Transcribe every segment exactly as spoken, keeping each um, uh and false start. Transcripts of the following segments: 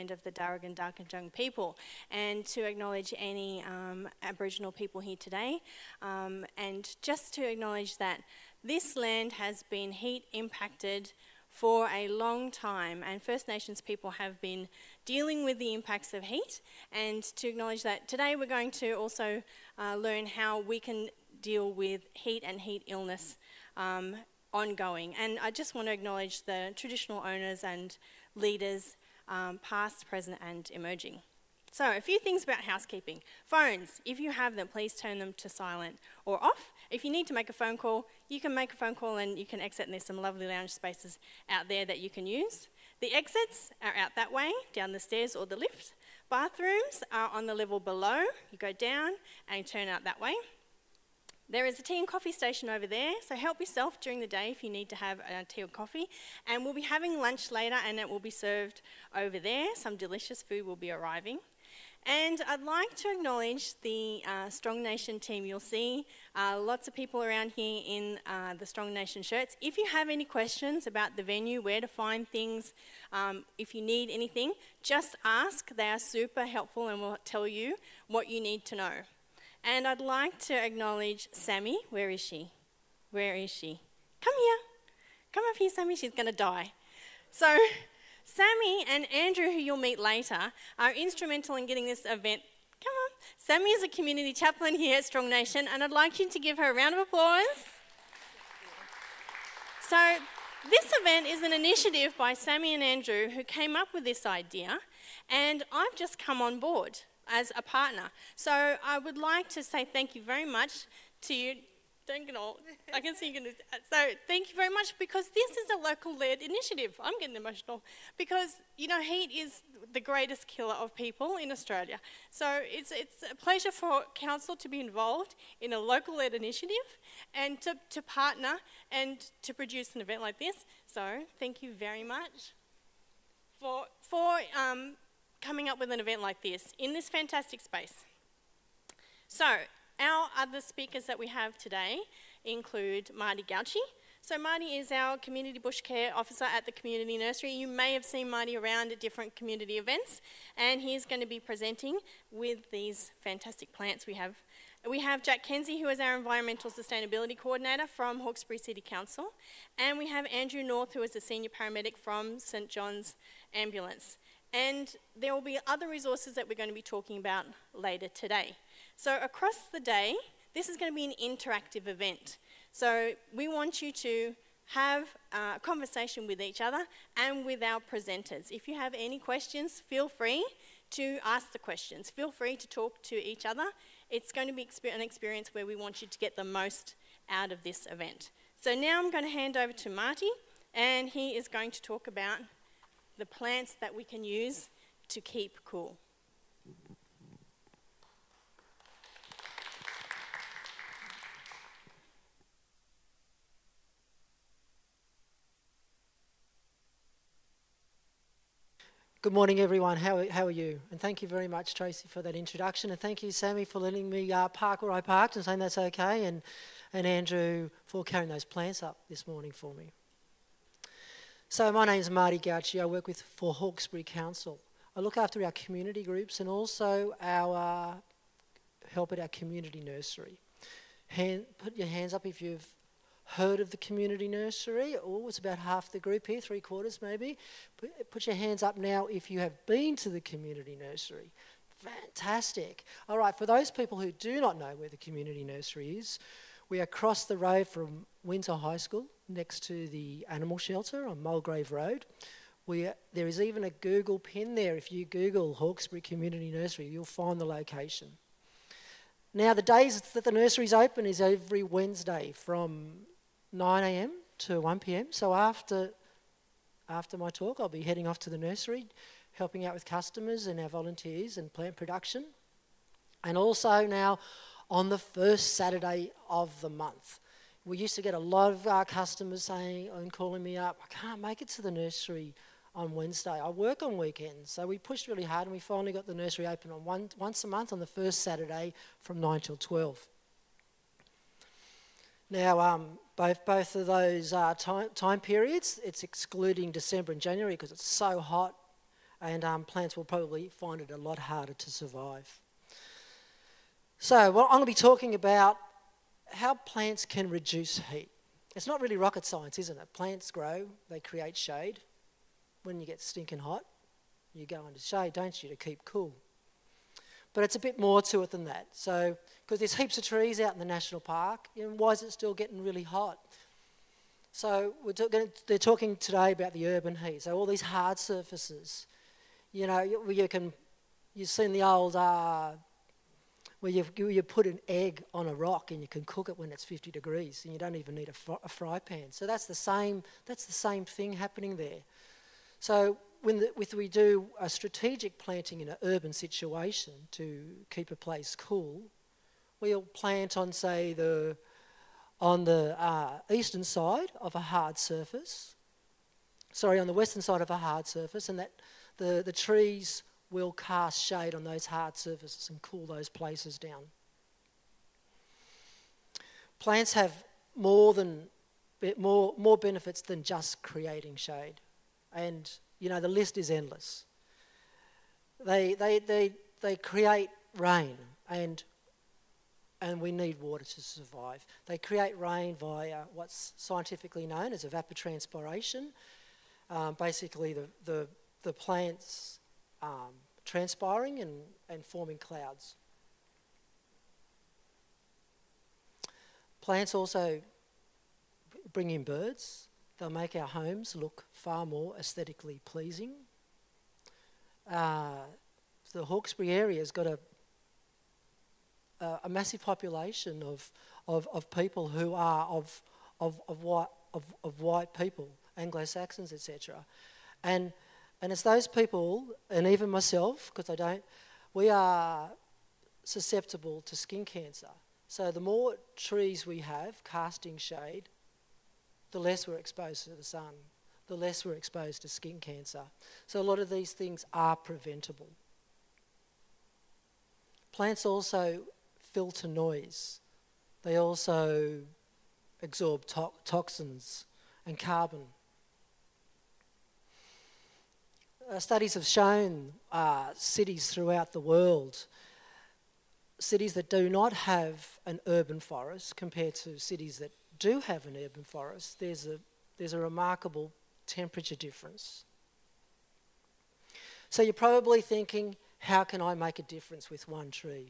land of the Darug and Darkinjung people, and to acknowledge any um, Aboriginal people here today, um, and just to acknowledge that this land has been heat impacted for a long time, and First Nations people have been dealing with the impacts of heat, and to acknowledge that today we're going to also uh, learn how we can deal with heat and heat illness um, ongoing. And I just want to acknowledge the traditional owners and leaders, um, past, present and emerging. So a few things about housekeeping. Phones, if you have them, please turn them to silent or off. If you need to make a phone call, you can make a phone call and you can exit, and there's some lovely lounge spaces out there that you can use. The exits are out that way, down the stairs or the lift. Bathrooms are on the level below. You go down and you turn out that way. There is a tea and coffee station over there, so help yourself during the day if you need to have a tea or coffee. And we'll be having lunch later, and it will be served over there. Some delicious food will be arriving. And I'd like to acknowledge the uh, Strong Nation team. You'll see uh, lots of people around here in uh, the Strong Nation shirts. If you have any questions about the venue, where to find things, um, if you need anything, just ask. They are super helpful and will tell you what you need to know. And I'd like to acknowledge Sammy. Where is she? Where is she? Come here. Come up here, Sammy. She's going to die. So Sammy and Andrew, who you'll meet later, are instrumental in getting this event. Come on. Sammy is a community chaplain here at Strong Nation, and I'd like you to give her a round of applause. So this event is an initiative by Sammy and Andrew, who came up with this idea, and I've just come on board as a partner. So I would like to say thank you very much to you. Don't get all, I can see you going to, so thank you very much, because this is a local-led initiative. I'm getting emotional because, you know, heat is the greatest killer of people in Australia. So it's, it's a pleasure for council to be involved in a local-led initiative and to, to partner and to produce an event like this. So thank you very much for, for um, coming up with an event like this in this fantastic space. So our other speakers that we have today include Marti Gauci. So Marti is our Community Bush Care Officer at the Community Nursery. You may have seen Marti around at different community events, and he's going to be presenting with these fantastic plants we have. We have Jack Kensey, who is our Environmental Sustainability Coordinator from Hawkesbury City Council, and we have Andrew North, who is the Senior Paramedic from St John's Ambulance. And there will be other resources that we're going to be talking about later today. So across the day, this is going to be an interactive event. So we want you to have a conversation with each other and with our presenters. If you have any questions, feel free to ask the questions. Feel free to talk to each other. It's going to be an experience where we want you to get the most out of this event. So now I'm going to hand over to Marti, and he is going to talk about the plants that we can use to keep cool. Good morning, everyone. How, how are you? And thank you very much, Tracey, for that introduction. And thank you, Sammy, for letting me uh, park where I parked and saying that's okay. And, and Andrew for carrying those plants up this morning for me. So my name is Marti Gauci. I work with for Hawkesbury Council. I look after our community groups and also our uh, help at our community nursery. Hand, put your hands up if you've heard of the community nursery. Oh, it's about half the group here, three quarters maybe. Put, put your hands up now if you have been to the community nursery. Fantastic. All right, for those people who do not know where the community nursery is, we are across the road from Windsor High School, next to the animal shelter on Mulgrave Road. We are, there is even a Google pin there. If you Google Hawkesbury Community Nursery, you'll find the location. Now, the days that the nursery is open is every Wednesday from nine a m to one p m So after, after my talk, I'll be heading off to the nursery, helping out with customers and our volunteers and plant production. And also now on the first Saturday of the month. We used to get a lot of our customers saying and calling me up, I can't make it to the nursery on Wednesday. I work on weekends. So we pushed really hard and we finally got the nursery open on one, once a month on the first Saturday from nine till twelve. Now, um, both, both of those uh, time, time periods, it's excluding December and January because it's so hot and um, plants will probably find it a lot harder to survive. So well, I'm going to be talking about how plants can reduce heat. It's not really rocket science, isn't it? Plants grow, they create shade. When you get stinking hot, you go under shade, don't you, to keep cool. But it's a bit more to it than that. So, because there's heaps of trees out in the national park, you know, why is it still getting really hot? So we're talking, they're talking today about the urban heat. So all these hard surfaces, you know, you, you can, you've seen the old, uh, where you, you put an egg on a rock and you can cook it when it's fifty degrees and you don't even need a, fr a fry pan. So that's the same, that's the same thing happening there. So when the, if we do a strategic planting in an urban situation to keep a place cool, we'll plant on, say, the on the uh, eastern side of a hard surface, sorry, on the western side of a hard surface, and that the, the trees will cast shade on those hard surfaces and cool those places down. Plants have more than more, more benefits than just creating shade. And, you know, the list is endless. They, they, they, they create rain, and, and we need water to survive. They create rain via what's scientifically known as evapotranspiration. Um, basically, the, the, the plants um, transpiring and, and forming clouds. Plants also bring in birds. They'll make our homes look far more aesthetically pleasing. Uh, the Hawkesbury area has got a, a, a massive population of, of, of people who are of, of, of, white, of, of white people, Anglo-Saxons, et cetera. And, and it's those people, and even myself, because I don't, we are susceptible to skin cancer. So the more trees we have casting shade, the less we're exposed to the sun, the less we're exposed to skin cancer. So a lot of these things are preventable. Plants also filter noise. They also absorb to toxins and carbon. Uh, studies have shown uh, cities throughout the world, cities that do not have an urban forest compared to cities that do have an urban forest, there's a, there's a remarkable temperature difference. So you're probably thinking, how can I make a difference with one tree?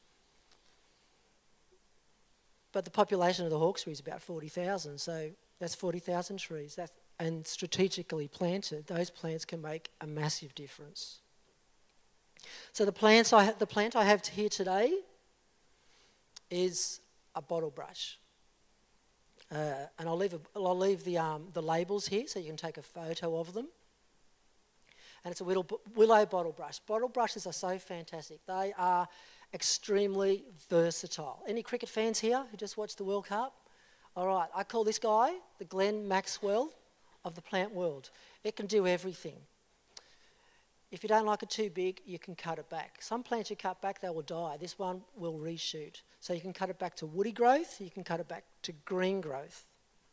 But the population of the Hawkesbury is about forty thousand, so that's forty thousand trees. That, and strategically planted, those plants can make a massive difference. So the, plants I the plant I have here today is a bottle brush. Uh, and I'll leave, a, I'll leave the, um, the labels here so you can take a photo of them. And it's a willow, willow bottle brush. Bottle brushes are so fantastic. They are extremely versatile. Any cricket fans here who just watched the World Cup? All right, I call this guy the Glenn Maxwell of the plant world. It can do everything. If you don't like it too big, you can cut it back. Some plants you cut back, they will die. This one will reshoot. So you can cut it back to woody growth, you can cut it back to green growth.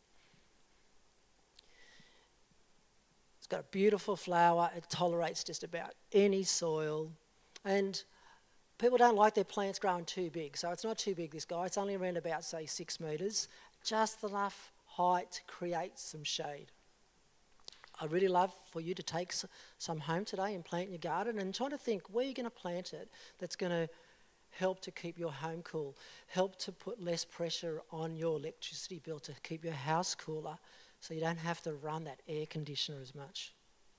It's got a beautiful flower, it tolerates just about any soil. And people don't like their plants growing too big, so it's not too big, this guy. It's only around about, say, six metres, just enough height to create some shade. I'd really love for you to take some home today and plant in your garden, and try to think where you're going to plant it that's going to help to keep your home cool, help to put less pressure on your electricity bill to keep your house cooler so you don't have to run that air conditioner as much.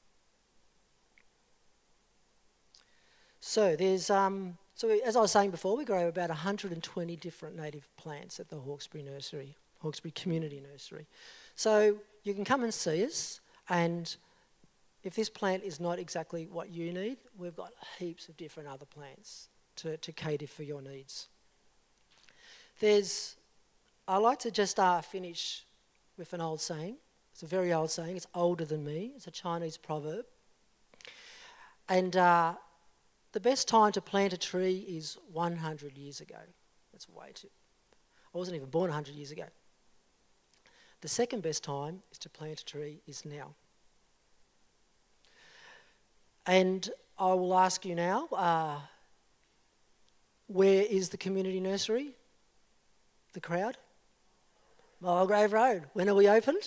So there's, um, so we, as I was saying before, we grow about one hundred twenty different native plants at the Hawkesbury Nursery, Hawkesbury Community Nursery. So you can come and see us. And if this plant is not exactly what you need, we've got heaps of different other plants to, to cater for your needs. There's, I like to just uh, finish with an old saying. It's a very old saying. It's older than me. It's a Chinese proverb. And uh, the best time to plant a tree is one hundred years ago. That's way too... I wasn't even born one hundred years ago. The second best time is to plant a tree is now. And I will ask you now, uh, where is the community nursery? The crowd? Mulgrave Road. When are we opened?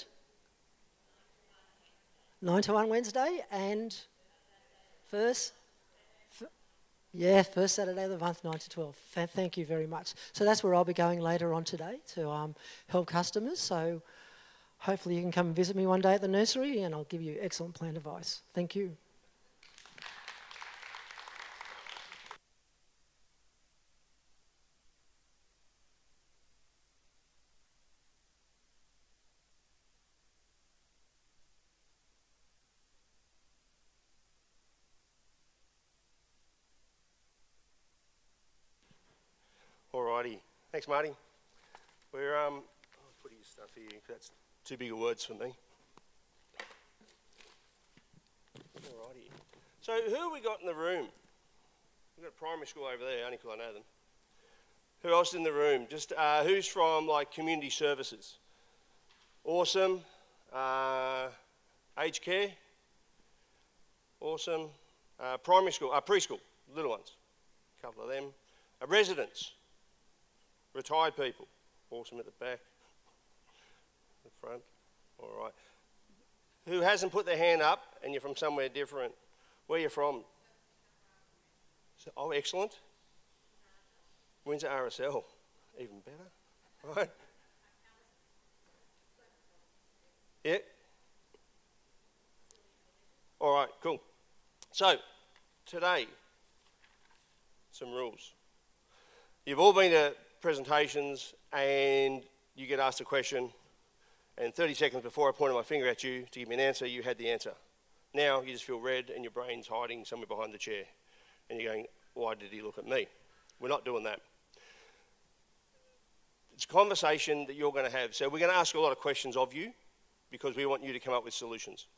nine to one Wednesday and first, f yeah, first Saturday of the month, nine to twelve. Th thank you very much. So that's where I'll be going later on today to um, help customers. So hopefully you can come and visit me one day at the nursery and I'll give you excellent plan advice. Thank you. Alrighty, thanks Marty. We're um, I'll put your stuff here, that's too big of words for me. Alrighty. So who have we got in the room? We've got a primary school over there, only because I know them. Who else in the room? Just uh, who's from like community services? Awesome. Uh, aged care? Awesome. Uh, primary school, uh, preschool, little ones. A couple of them. Uh, residents? Retired people, awesome at the back, the front, all right. Who hasn't put their hand up and you're from somewhere different? Where are you from? So, oh, excellent. Windsor R S L, even better, right? Yeah. All right, cool. So, today, some rules. You've all been to presentations and you get asked a question and thirty seconds before I pointed my finger at you to give me an answer, you had the answer. Now you just feel red and your brain's hiding somewhere behind the chair and you're going, why did he look at me? We're not doing that. It's a conversation that you're going to have. So we're going to ask a lot of questions of you because we want you to come up with solutions.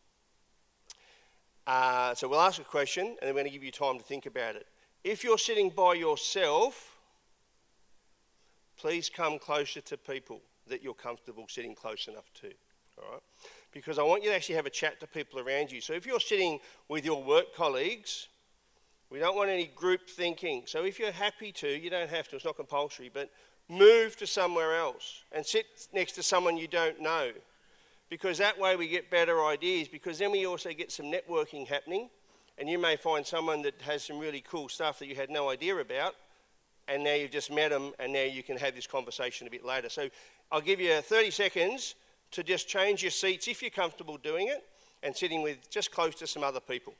Uh, so we'll ask a question and then we're going to give you time to think about it. If you're sitting by yourself, please come closer to people that you're comfortable sitting close enough to, all right? Because I want you to actually have a chat to people around you. So if you're sitting with your work colleagues, we don't want any group thinking. So if you're happy to, you don't have to, it's not compulsory, but move to somewhere else and sit next to someone you don't know. Because that way we get better ideas, because then we also get some networking happening, and you may find someone that has some really cool stuff that you had no idea about, and now you've just met them, and now you can have this conversation a bit later. So I'll give you thirty seconds to just change your seats if you're comfortable doing it, and sitting with just close to some other people.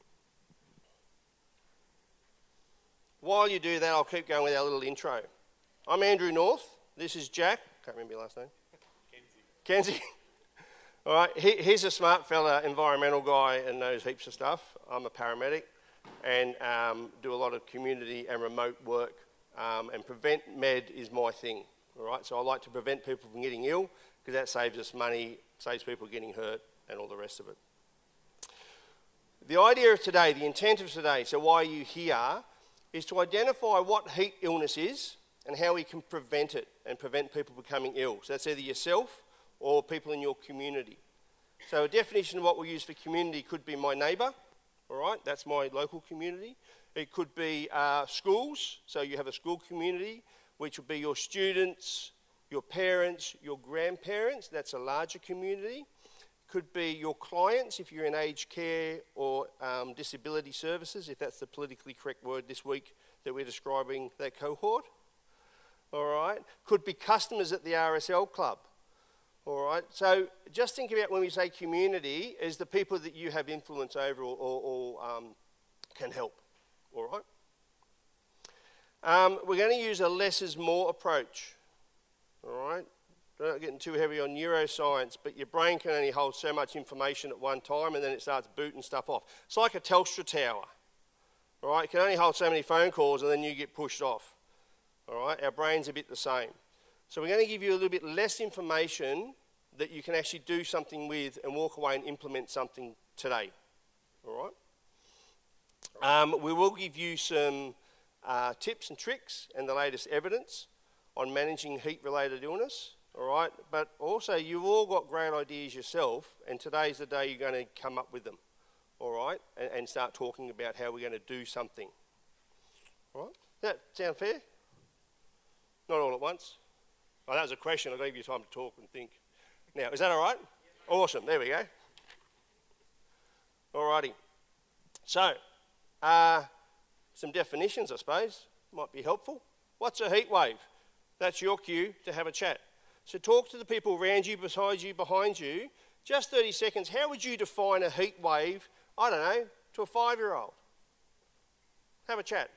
While you do that, I'll keep going with our little intro. I'm Andrew North. This is Jack. Can't remember your last name. Kensey. Kensey. All right, he, he's a smart fella, environmental guy, and knows heaps of stuff. I'm a paramedic and um, do a lot of community and remote work. Um, and prevent med is my thing, all right? So I like to prevent people from getting ill because that saves us money, saves people getting hurt and all the rest of it. The idea of today, the intent of today, so why are you here, is to identify what heat illness is and how we can prevent it and prevent people becoming ill. So that's either yourself or people in your community. So a definition of what we'll use for community could be my neighbour, all right? That's my local community. It could be uh, schools, so you have a school community, which would be your students, your parents, your grandparents. That's a larger community. Could be your clients, if you're in aged care or um, disability services, if that's the politically correct word this week that we're describing that cohort. All right. Could be customers at the R S L club. All right. So just think about when we say community, is the people that you have influence over or, or, or um, can help. All right. Um, we're going to use a less is more approach. All right. We're not getting too heavy on neuroscience, but your brain can only hold so much information at one time, and then it starts booting stuff off. It's like a Telstra tower. All right. It can only hold so many phone calls, and then you get pushed off. All right. Our brain's a bit the same. So we're going to give you a little bit less information that you can actually do something with and walk away and implement something today. All right. Um, we will give you some uh, tips and tricks and the latest evidence on managing heat-related illness, all right? But also, you've all got great ideas yourself, and today's the day you're going to come up with them, all right, and, and start talking about how we're going to do something. All right? Does that sound fair? Not all at once. Oh, that was a question. I'll give you time to talk and think. Now, is that all right? Awesome. There we go. All righty. So, uh, some definitions, I suppose, might be helpful. What's a heat wave? That's your cue to have a chat. So talk to the people around you, beside you, behind you. Just thirty seconds. How would you define a heat wave, I don't know, to a five-year-old? Have a chat.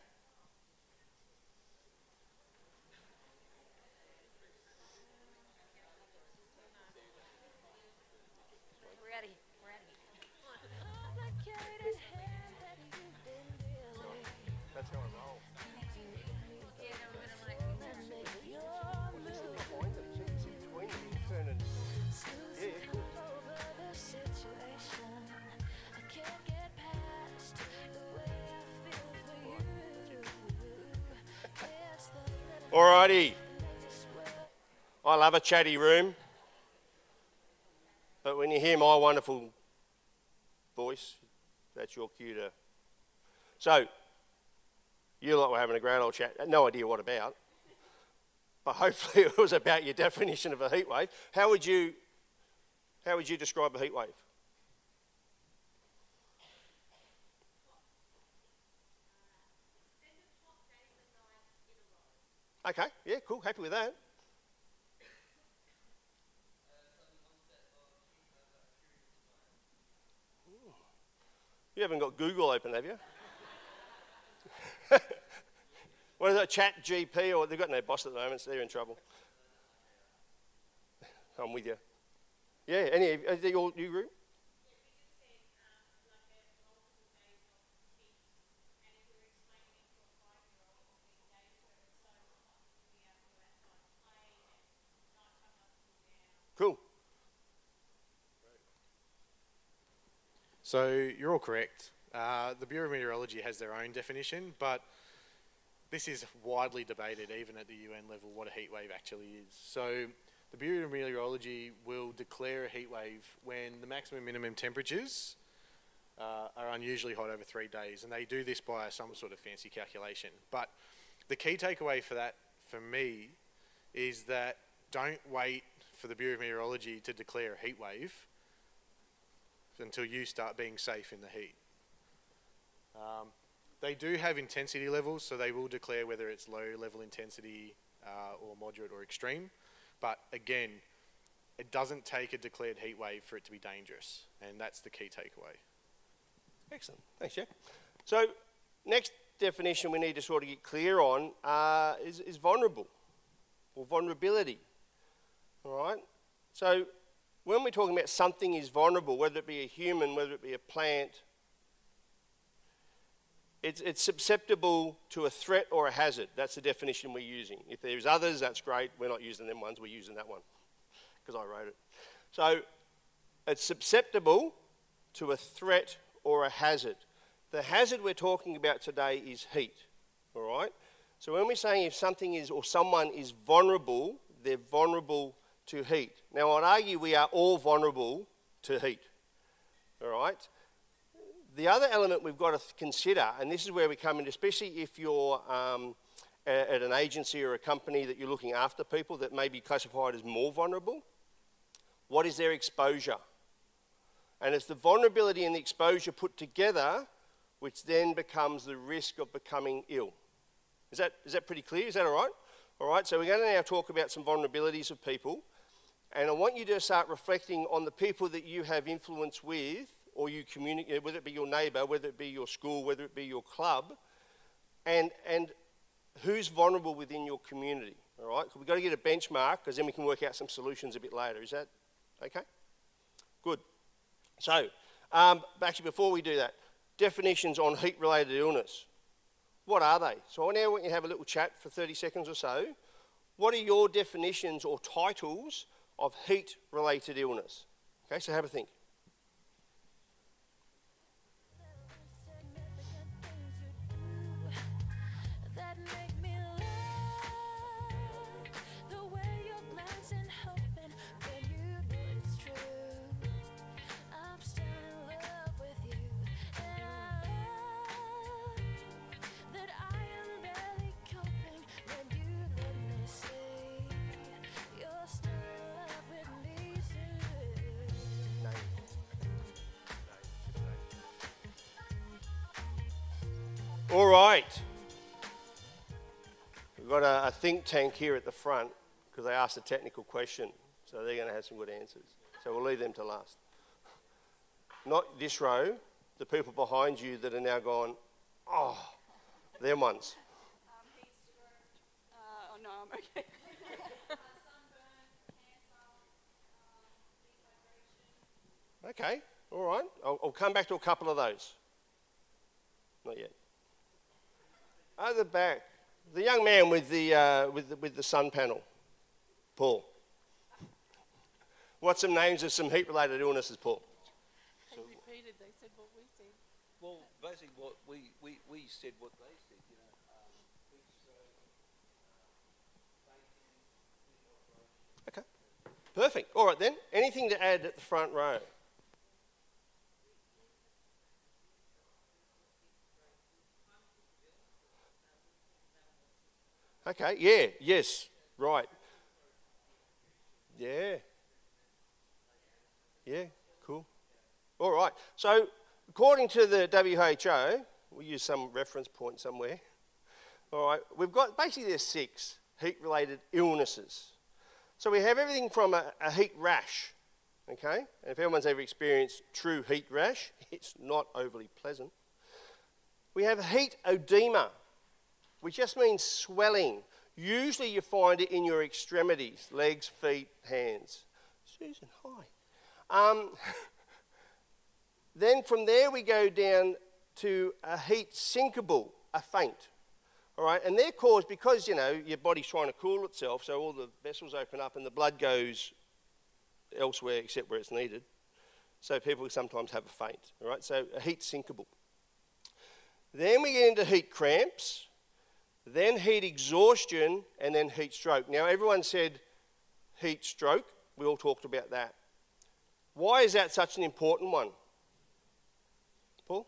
Ready, ready. That's how I roll. Alrighty. I love a chatty room, but when you hear my wonderful voice, that's your cue to. So, you lot were having a great old chat. No idea what about, but hopefully it was about your definition of a heat wave. How would you, how would you describe a heat wave? Okay, yeah, cool, happy with that. You haven't got Google open, have you? What is that, Chat G P, or they've got no boss at the moment, so they're in trouble. I'm with you. Yeah, any, are they all you group? Cool. So you're all correct. Uh, the Bureau of Meteorology has their own definition, but this is widely debated even at the U N level what a heat wave actually is. So the Bureau of Meteorology will declare a heat wave when the maximum and minimum temperatures uh, are unusually hot over three days, and they do this by some sort of fancy calculation. But the key takeaway for that, for me, is that don't wait for the Bureau of Meteorology to declare a heat wave until you start being safe in the heat. Um, they do have intensity levels, so they will declare whether it's low level intensity uh, or moderate or extreme. But again, it doesn't take a declared heat wave for it to be dangerous, and that's the key takeaway. Excellent, thanks, Jack. So next definition we need to sort of get clear on uh, is, is vulnerable, or vulnerability. All right, so when we're talking about something is vulnerable, whether it be a human, whether it be a plant, it's, it's susceptible to a threat or a hazard. That's the definition we're using. If there's others, that's great. We're not using them ones, we're using that one because I wrote it. So it's susceptible to a threat or a hazard. The hazard we're talking about today is heat, all right? So when we're saying if something is or someone is vulnerable, they're vulnerable to heat. Now, I'd argue we are all vulnerable to heat, all right? The other element we've got to consider, and this is where we come in, especially if you're um, at an agency or a company that you're looking after people that may be classified as more vulnerable, what is their exposure? And it's the vulnerability and the exposure put together which then becomes the risk of becoming ill. Is that, is that pretty clear? Is that all right? All right, so we're going to now talk about some vulnerabilities of people. And I want you to start reflecting on the people that you have influence with, or you communicate, whether it be your neighbour, whether it be your school, whether it be your club, and, and who's vulnerable within your community, all right? We've got to get a benchmark, because then we can work out some solutions a bit later. Is that okay? Good. So, um, actually, before we do that, definitions on heat-related illness. What are they? So I now want you to have a little chat for thirty seconds or so. What are your definitions or titles of heat-related illness? Okay, so have a think. All right. We've got a, a think tank here at the front because they asked a technical question, so they're going to have some good answers. So we'll leave them to last. Not this row, the people behind you that are now gone, oh, them ones. Um, heat stroke. Uh, oh no, I'm okay. Okay, all right. I'll, I'll come back to a couple of those. Not yet. At the back, the young man with the, uh, with the, with the sun panel, Paul. What's some names of some heat-related illnesses, Paul? They repeated, they said what we said. Well, basically what we, we, we said what they said, you know. Um, heat stroke, Okay, perfect. All right then, anything to add at the front row? Okay, yeah, yes, right. Yeah. Yeah, cool. All right, so according to the W H O, we'll use some reference point somewhere. All right, we've got, basically there's six heat-related illnesses. So we have everything from a, a heat rash, okay? And if anyone's ever experienced true heat rash, it's not overly pleasant. We have heat edema, which just means swelling. Usually you find it in your extremities, legs, feet, hands. Susan, hi. Um, then from there we go down to a heat syncable, a faint. All right, and they're caused because, you know, your body's trying to cool itself, so all the vessels open up and the blood goes elsewhere except where it's needed. So people sometimes have a faint, all right? So a heat syncable. Then we get into heat cramps, then heat exhaustion, and then heat stroke. Now, everyone said heat stroke. We all talked about that. Why is that such an important one? Paul?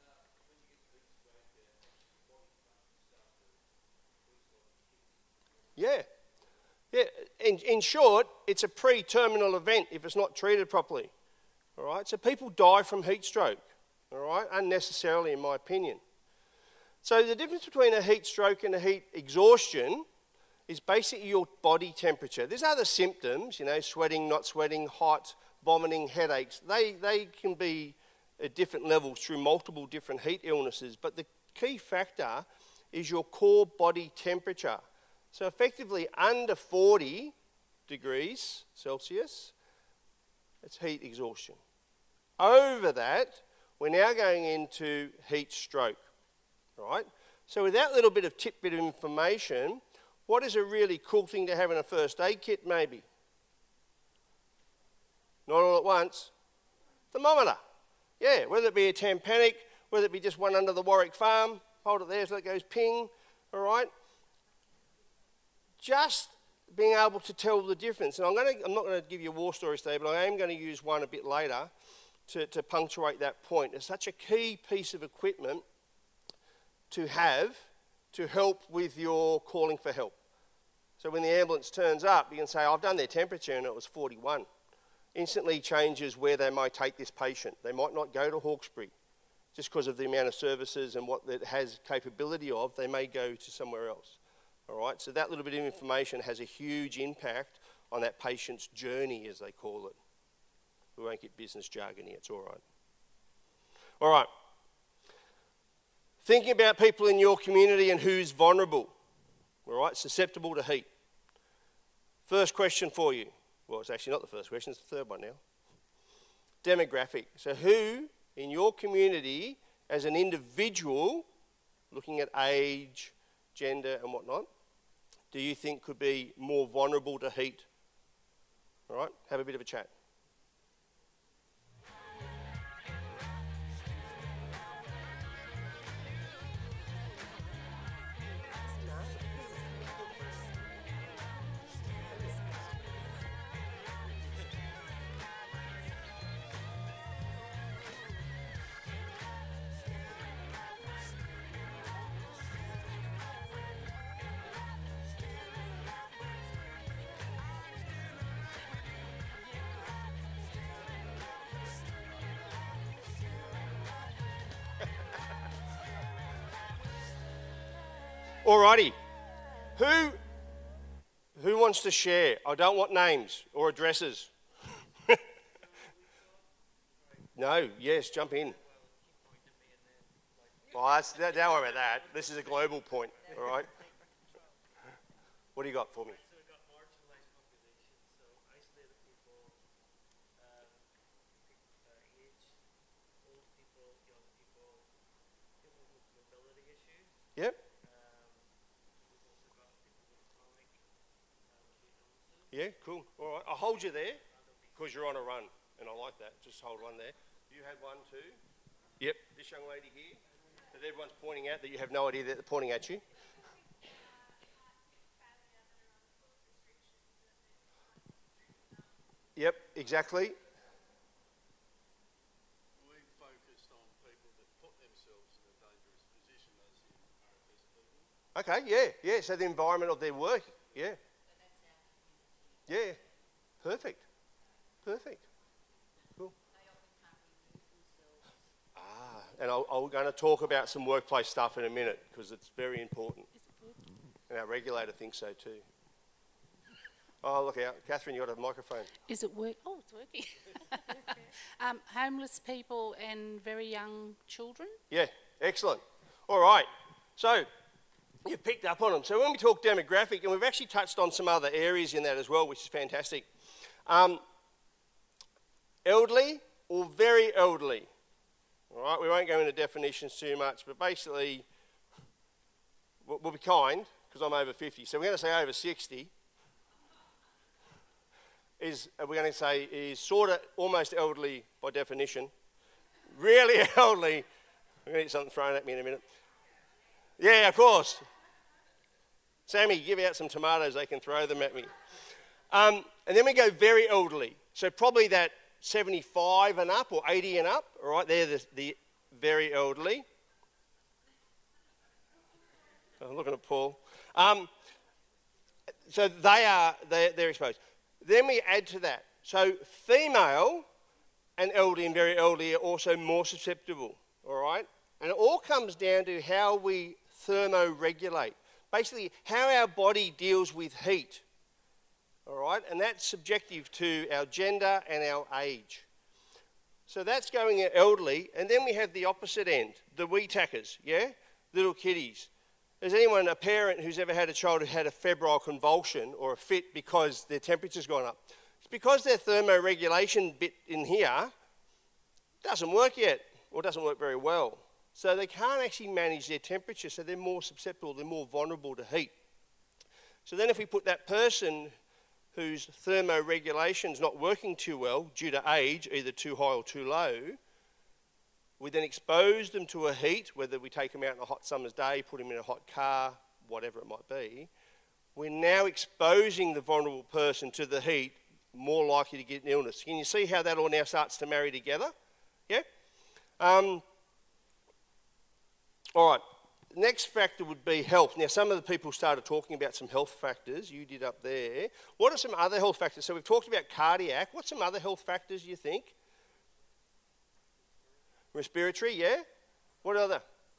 Yeah. Yeah. In, in short, it's a pre-terminal event if it's not treated properly. All right? So people die from heat stroke, all right? Unnecessarily, in my opinion. So the difference between a heat stroke and a heat exhaustion is basically your body temperature. There's other symptoms, you know, sweating, not sweating, hot, vomiting, headaches. They, they can be at different levels through multiple different heat illnesses, but the key factor is your core body temperature. So effectively under forty degrees Celsius, it's heat exhaustion. Over that, we're now going into heat stroke, right? So with that little bit of tidbit of information, what is a really cool thing to have in a first aid kit maybe? Not all at once. Thermometer. Yeah, whether it be a Tampanic, whether it be just one under the Warwick farm, hold it there so it goes ping, all right? Just being able to tell the difference. And I'm, going to, I'm not going to give you a war story today, but I am going to use one a bit later to, to punctuate that point. It's such a key piece of equipment to have to help with your calling for help. So when the ambulance turns up, you can say, I've done their temperature and it was forty-one. Instantly changes where they might take this patient. They might not go to Hawkesbury just because of the amount of services and what it has capability of. They may go to somewhere else. All right, so that little bit of information has a huge impact on that patient's journey, as they call it. We won't get business jargony, it's all right. All right. Thinking about people in your community and who's vulnerable, all right, susceptible to heat. First question for you. Well, it's actually not the first question, it's the third one now. Demographic. So who in your community as an individual, looking at age, gender and whatnot, do you think could be more vulnerable to heat? All right, have a bit of a chat. Alrighty. Who, who wants to share? I don't want names or addresses. No, yes, jump in. Well, that's, don't worry about that. This is a global point, all right? What do you got for me? So we've got marginalised populations, so isolated people, um, uh, age, old people, young people, people with mobility issues. Yep. Um, we've also got people with chronic um, illnesses. Yeah, cool. All right, I'll hold you there because you're on a run, and I like that. Just hold one there. You had one too? Yep. This young lady here that everyone's pointing at that you have no idea that they're pointing at you. Yep, exactly. We focused on people that put themselves in a dangerous position as in R F S people. Okay, yeah, yeah. So the environment of their work, yeah. Yeah, perfect, perfect. Cool. Ah, and I'll, I'm going to talk about some workplace stuff in a minute because it's very important. And our regulator thinks so too. Oh, look out. Catherine, you got a microphone. Is it work? Oh, it's working. um, homeless people and very young children. Yeah, excellent. All right. So you picked up on them. So when we talk demographic, and we've actually touched on some other areas in that as well, which is fantastic. Um, elderly or very elderly. All right, we won't go into definitions too much, but basically, we'll, we'll be kind, because I'm over fifty. So we're going to say over sixty. Is, we're going to say, is sort of almost elderly by definition. Really elderly. I'm going to get something thrown at me in a minute. Yeah, of course. Sammy, give out some tomatoes, they can throw them at me. Um, and then we go very elderly. So probably that seventy-five and up or eighty and up. All right, they're the, the very elderly. I'm looking at Paul. Um, so they are, they're, they're exposed. Then we add to that. So female and elderly and very elderly are also more susceptible, all right? And it all comes down to how we thermoregulate. Basically, how our body deals with heat, all right? And that's subjective to our gender and our age. So that's going at elderly. And then we have the opposite end, the wee tackers, yeah? Little kiddies. Is anyone, a parent who's ever had a child who had a febrile convulsion or a fit because their temperature's gone up? It's because their thermoregulation bit in here doesn't work yet or doesn't work very well. So they can't actually manage their temperature, so they're more susceptible, they're more vulnerable to heat. So then if we put that person whose thermoregulation's not working too well due to age, either too high or too low, we then expose them to a heat, whether we take them out on a hot summer's day, put them in a hot car, whatever it might be. We're now exposing the vulnerable person to the heat, more likely to get an illness. Can you see how that all now starts to marry together? Yeah? Um, all right. Next factor would be health. Now, some of the people started talking about some health factors. You did up there. What are some other health factors? So we've talked about cardiac. What's some other health factors you think? Respiratory, yeah? What other?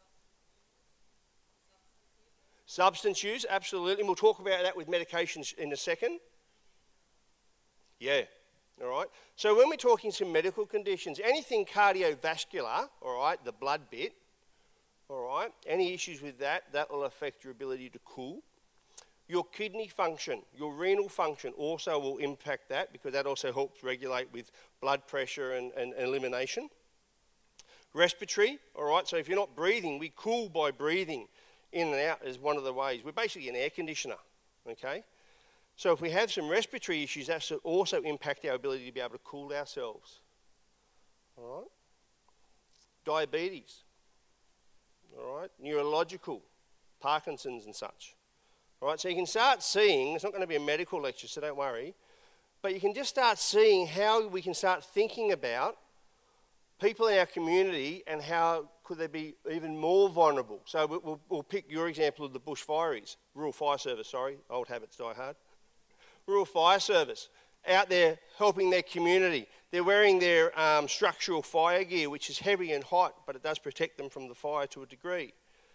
Substance use, absolutely. And we'll talk about that with medications in a second. Yeah, all right. So when we're talking some medical conditions, anything cardiovascular, all right, the blood bit, all right, any issues with that, that will affect your ability to cool. Your kidney function, your renal function also will impact that because that also helps regulate with blood pressure and, and, and elimination. Respiratory, all right, so if you're not breathing, we cool by breathing in and out is one of the ways. We're basically an air conditioner, okay? So if we have some respiratory issues, that should also impact our ability to be able to cool ourselves, all right? Diabetes, all right? Neurological, Parkinson's and such, all right? So you can start seeing, it's not going to be a medical lecture, so don't worry, but you can just start seeing how we can start thinking about people in our community and how could they be even more vulnerable. So we'll, we'll pick your example of the bushfireys, Rural Fire Service, sorry, old habits die hard. Rural Fire Service, out there helping their community. They're wearing their um, structural fire gear, which is heavy and hot, but it does protect them from the fire to a degree.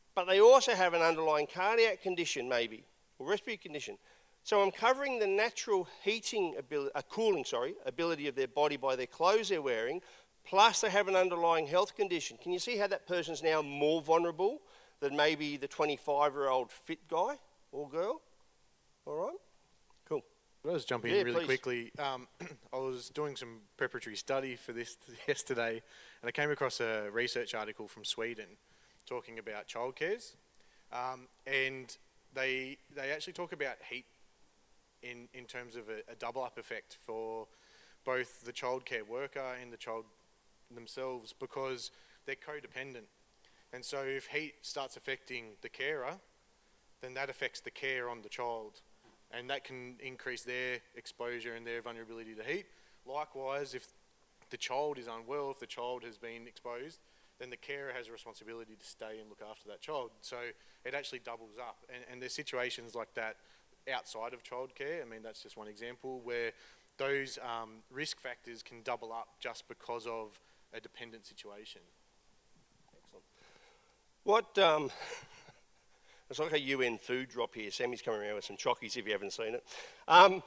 but they also have an underlying cardiac condition maybe, or respiratory condition. So I'm covering the natural heating ability, uh, cooling, sorry, ability of their body by their clothes they're wearing, plus they have an underlying health condition. Can you see how that person's now more vulnerable than maybe the twenty-five-year-old fit guy or girl? All right? Cool. I'll just jump in Yeah, really please. quickly. Um, I was doing some preparatory study for this yesterday, and I came across a research article from Sweden talking about childcares, um, and they they actually talk about heat in in terms of a, a double up effect for both the childcare worker and the child themselves, because they're codependent. And so if heat starts affecting the carer, then that affects the care on the child, and that can increase their exposure and their vulnerability to heat. Likewise, if the child is unwell, if the child has been exposed, then the carer has a responsibility to stay and look after that child. So it actually doubles up. And, and there's situations like that outside of childcare. I mean, that's just one example where those um, risk factors can double up just because of a dependent situation. Excellent. What, um, it's like a U N food drop here. Sammy's coming around with some chockies if you haven't seen it. Um,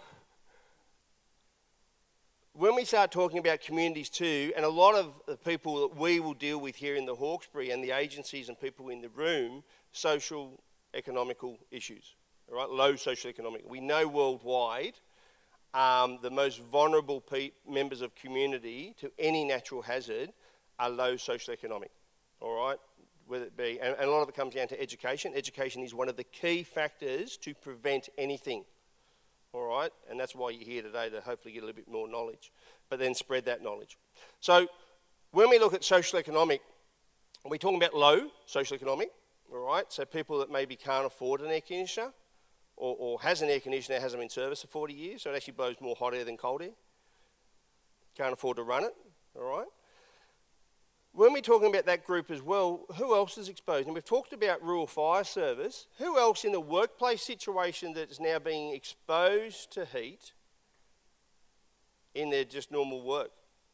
when we start talking about communities too, and a lot of the people that we will deal with here in the Hawkesbury and the agencies and people in the room, social, economical issues, all right, low social economic. We know worldwide um, the most vulnerable pe members of community to any natural hazard are low social economic, all right, whether it be, and, and a lot of it comes down to education. Education is one of the key factors to prevent anything. All right, and that's why you're here today, to hopefully get a little bit more knowledge, but then spread that knowledge. So when we look at social economic, we're talking about low social economic, all right? So people that maybe can't afford an air conditioner, or, or has an air conditioner, hasn't been in service for forty years, so it actually blows more hot air than cold air. Can't afford to run it, all right? When we're talking about that group as well, who else is exposed? And we've talked about rural fire service. Who else in the workplace situation that is now being exposed to heat in their just normal work?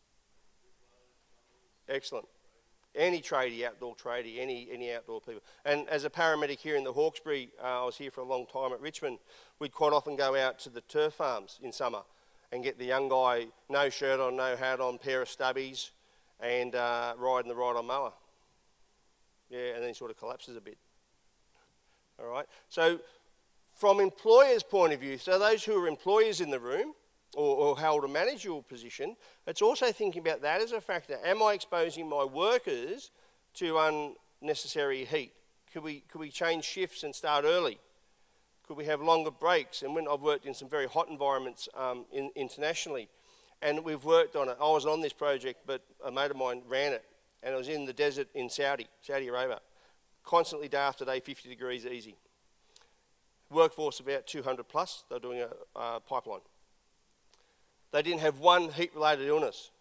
Excellent. Any tradie, outdoor tradie, any, any outdoor people. And as a paramedic here in the Hawkesbury, uh, I was here for a long time at Richmond, we'd quite often go out to the turf farms in summer and get the young guy, no shirt on, no hat on, pair of stubbies, and uh, riding the ride-on mower. Yeah, and then he sort of collapses a bit. All right? So from employers' point of view, so those who are employers in the room or, or hold a managerial position, it's also thinking about that as a factor. Am I exposing my workers to unnecessary heat? Could we, could we change shifts and start early? Could we have longer breaks? And when I've worked in some very hot environments um, in, internationally, and we've worked on it. I wasn't on this project, but a mate of mine ran it, and it was in the desert in Saudi, Saudi Arabia. Constantly day after day, fifty degrees easy. Workforce about two hundred plus, they're doing a, a pipeline. They didn't have one heat-related illness.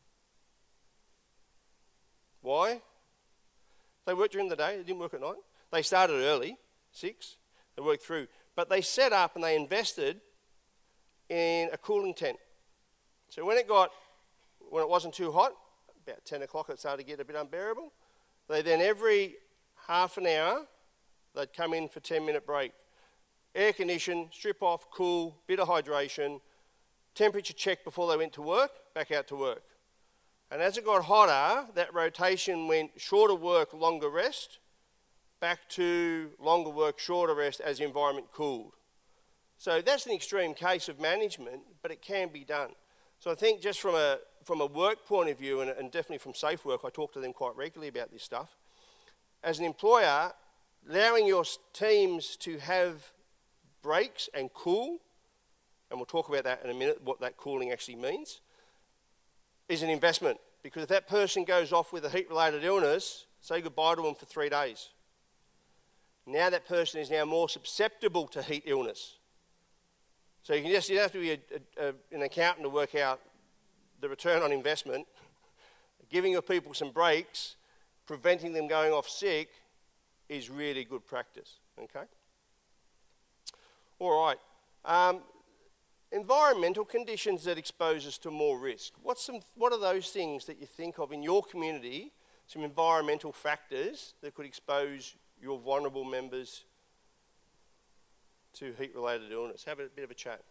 Why? They worked during the day, they didn't work at night. They started early, six, they worked through. But they set up and they invested in a cooling tent. So when it got, when it wasn't too hot, about ten o'clock it started to get a bit unbearable, they then every half an hour, they'd come in for ten minute break. Air condition, strip off, cool, bit of hydration, temperature check before they went to work, back out to work. And as it got hotter, that rotation went shorter work, longer rest, back to longer work, shorter rest as the environment cooled. So that's an extreme case of management, but it can be done. So I think just from a, from a work point of view, and, and definitely from Safe Work, I talk to them quite regularly about this stuff. As an employer, allowing your teams to have breaks and cool, and we'll talk about that in a minute, what that cooling actually means, is an investment. Because if that person goes off with a heat-related illness, say goodbye to them for three days. Now that person is now more susceptible to heat illness. So you can just, you don't have to be a, a, a, an accountant to work out the return on investment. Giving your people some breaks, preventing them going off sick, is really good practice, okay? All right. Um, environmental conditions that expose us to more risk. What's some, what are those things that you think of in your community, some environmental factors that could expose your vulnerable members to heat-related illness. Have a bit of a chat.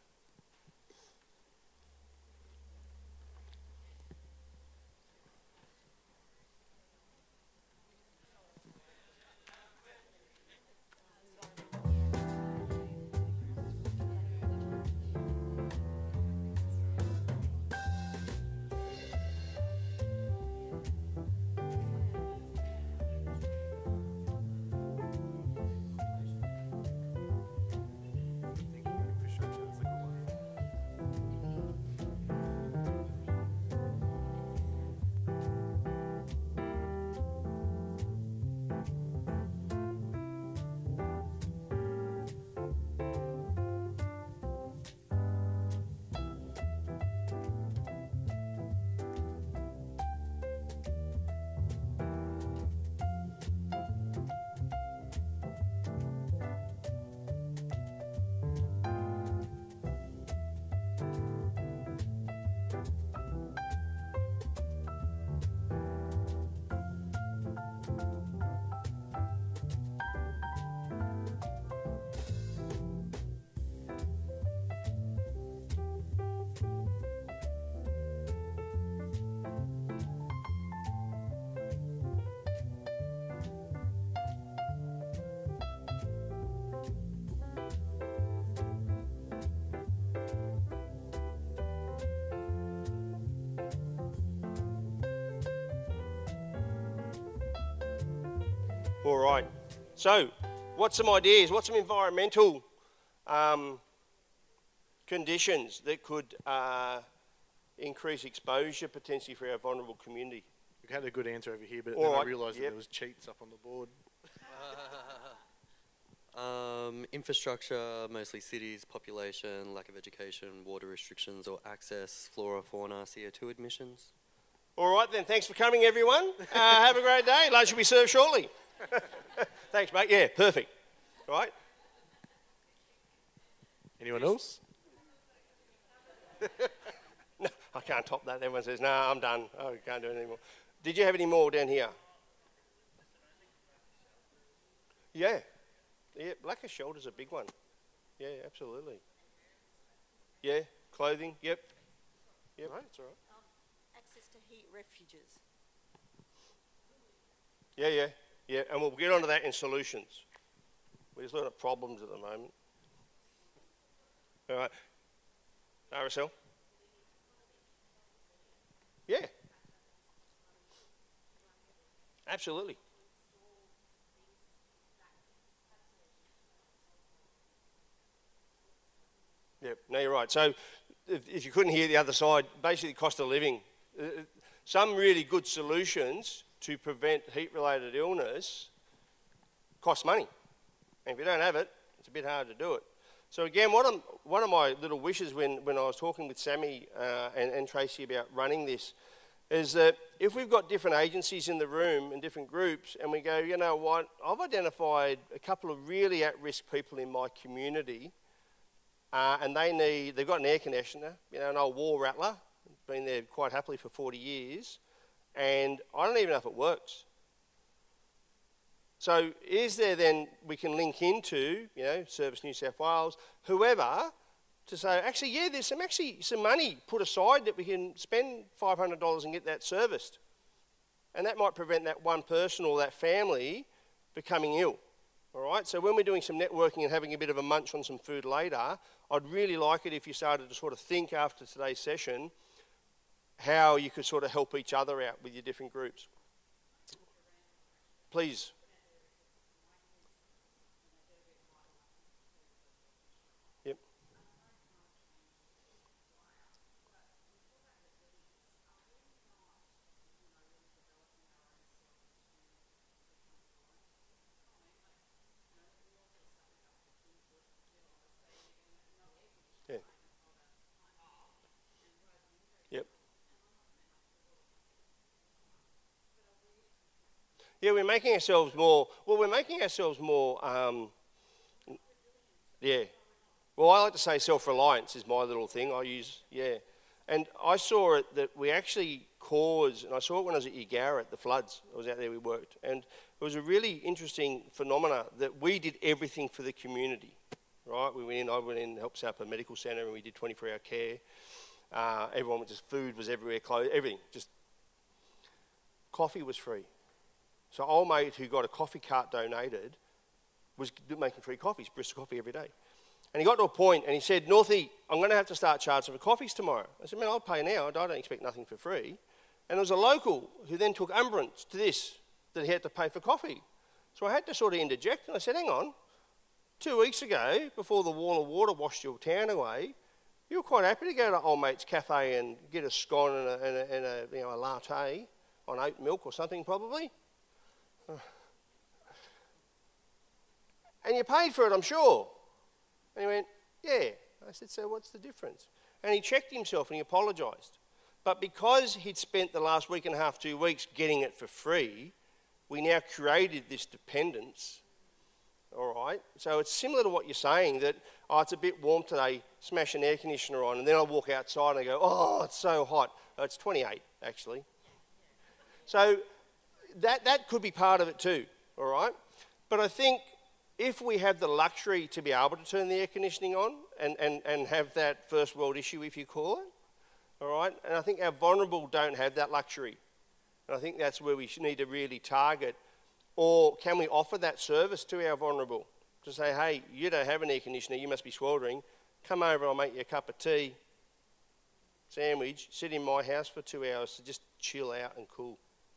All right. So, what's some ideas? What's some environmental um, conditions that could uh, increase exposure potentially for our vulnerable community? We had a good answer over here, but All then right. I realised Yep. that there was cheats up on the board. Um, infrastructure, mostly cities, population, lack of education, water restrictions or access, flora, fauna, C O two emissions. All right then, thanks for coming everyone. Uh, have a great day. Lunch will be served shortly. Thanks mate, yeah, perfect. All right. Anyone else? No, I can't top that. Everyone says, no, I'm done. I can't do it anymore. Did you have any more down here? Yeah. Yeah, blackish shoulder's a big one. Yeah, absolutely. Yeah, clothing, yep. Yep. No, it's all right. Um, access to heat refuges. Yeah, yeah, yeah, and we'll get onto that in solutions. We're just looking at problems at the moment. All right. R S L? Yeah. Absolutely. Yep, no, you're right. So if, if you couldn't hear the other side, basically cost of living. Uh, some really good solutions to prevent heat-related illness cost money. And if you don't have it, it's a bit hard to do it. So again, what I'm, one of my little wishes when, when I was talking with Sammy uh, and, and Tracey about running this is that if we've got different agencies in the room and different groups and we go, you know what, I've identified a couple of really at-risk people in my community uh, and they need, they've got an air conditioner, you know, an old wall rattler, been there quite happily for forty years, and I don't even know if it works. So is there then, we can link into, you know, Service New South Wales, whoever, to say, actually, yeah, there's some actually some money put aside that we can spend five hundred dollars and get that serviced. And that might prevent that one person or that family becoming ill. All right, so when we're doing some networking and having a bit of a munch on some food later, I'd really like it if you started to sort of think after today's session how you could sort of help each other out with your different groups. Please. Yep. Yeah. Yep. Yeah, we're making ourselves more, well, we're making ourselves more, um, yeah. Well, I like to say self-reliance is my little thing I use, yeah. And I saw it that we actually caused, and I saw it when I was at Yarra at the floods. I was out there, we worked. And it was a really interesting phenomena that we did everything for the community, right? We went in, I went in and helped set up a medical centre and we did twenty-four hour care. Uh, everyone, was just food was everywhere, clothes, everything. Just coffee was free. So old mate who got a coffee cart donated was making free coffees, Bristol coffee every day. And he got to a point and he said, Northie, I'm going to have to start charging for coffees tomorrow. I said, man, I'll pay now. I don't expect nothing for free. And there was a local who then took umbrance to this, that he had to pay for coffee. So I had to sort of interject and I said, hang on, two weeks ago, before the wall of water washed your town away, you were quite happy to go to old mate's cafe and get a scone and a, and a, and a, you know, a latte on oat milk or something probably. And you paid for it, I'm sure. And he went, yeah. I said, so what's the difference? And he checked himself and he apologised. But because he'd spent the last week and a half, two weeks getting it for free, we now created this dependence, all right? So it's similar to what you're saying, that, oh, it's a bit warm today, smash an air conditioner on, and then I walk outside and I go, oh, it's so hot. Oh, it's twenty-eight, actually. So that, that could be part of it too, all right? But I think if we have the luxury to be able to turn the air conditioning on and, and, and have that first world issue, if you call it, all right? And I think our vulnerable don't have that luxury. And I think that's where we need to really target. Or can we offer that service to our vulnerable? To say, hey, you don't have an air conditioner, you must be sweltering. Come over, I'll make you a cup of tea, sandwich, sit in my house for two hours to just chill out and cool.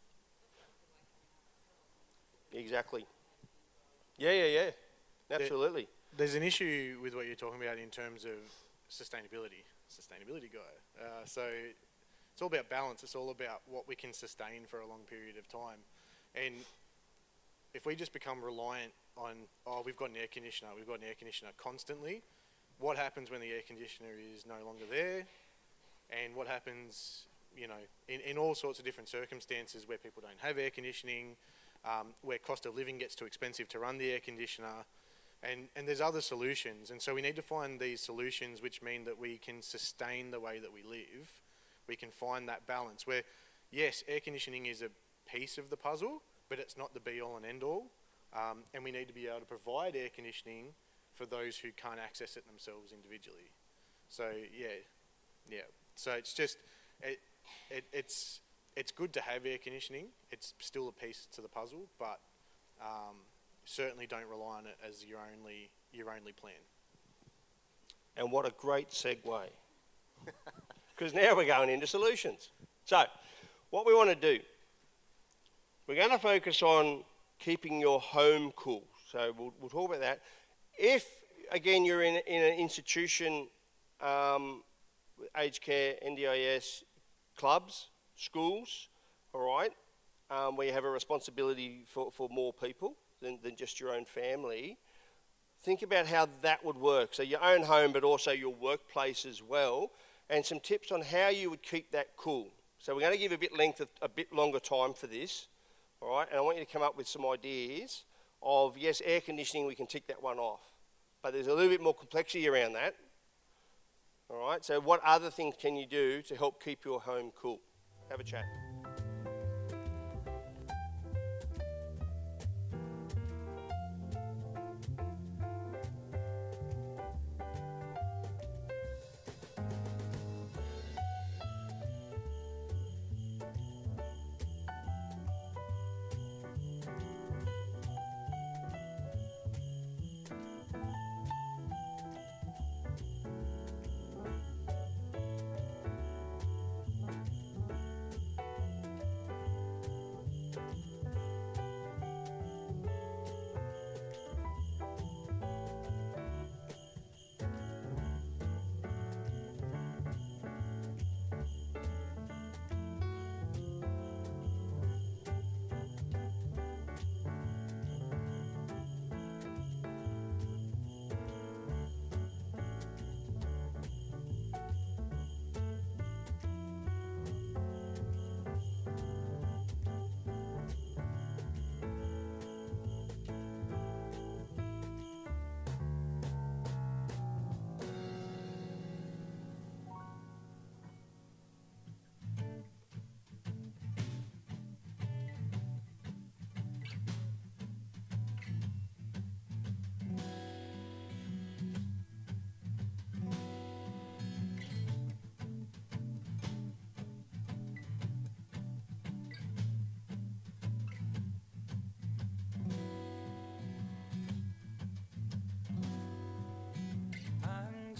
Exactly. Yeah, yeah, yeah. Absolutely. There's an issue with what you're talking about in terms of sustainability. Sustainability guy. Uh, so it's all about balance. It's all about what we can sustain for a long period of time. And if we just become reliant on, oh, we've got an air conditioner, we've got an air conditioner constantly, what happens when the air conditioner is no longer there? And what happens, you know, in, in all sorts of different circumstances where people don't have air conditioning, um, where cost of living gets too expensive to run the air conditioner, and, and there's other solutions. And so we need to find these solutions which mean that we can sustain the way that we live. We can find that balance where, yes, air conditioning is a piece of the puzzle, but it's not the be-all and end-all. Um, and we need to be able to provide air conditioning for those who can't access it themselves individually. So, yeah, yeah. So it's just, it, it, it's, it's good to have air conditioning. It's still a piece to the puzzle, but um, certainly don't rely on it as your only, your only plan. And what a great segue. Because now we're going into solutions. So, what we want to do, we're going to focus on keeping your home cool. So we'll, we'll talk about that. If, again, you're in, in an institution, um, aged care, N D I S, clubs, schools, all right, um, where you have a responsibility for, for more people than, than just your own family, think about how that would work. So your own home, but also your workplace as well, and some tips on how you would keep that cool. So we're going to give a bit length of, a bit longer time for this, all right, and I want you to come up with some ideas of, yes, air conditioning, we can tick that one off, but there's a little bit more complexity around that. All right, so what other things can you do to help keep your home cool? Have a chat.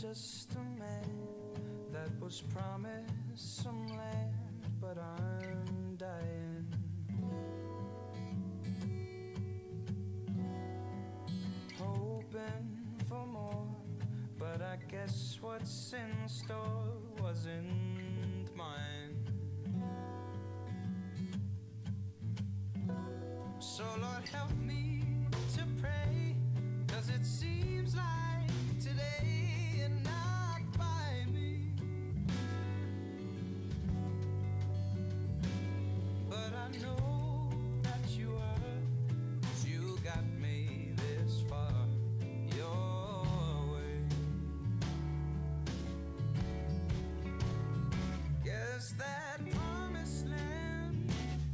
just a man that was promised some land, but I'm dying. Hoping for more, but I guess what's in store wasn't mine. So Lord, help me to pray, 'cause it seems like today and not by me. But I know that you are, 'cause you got me this far your way. Guess that promised land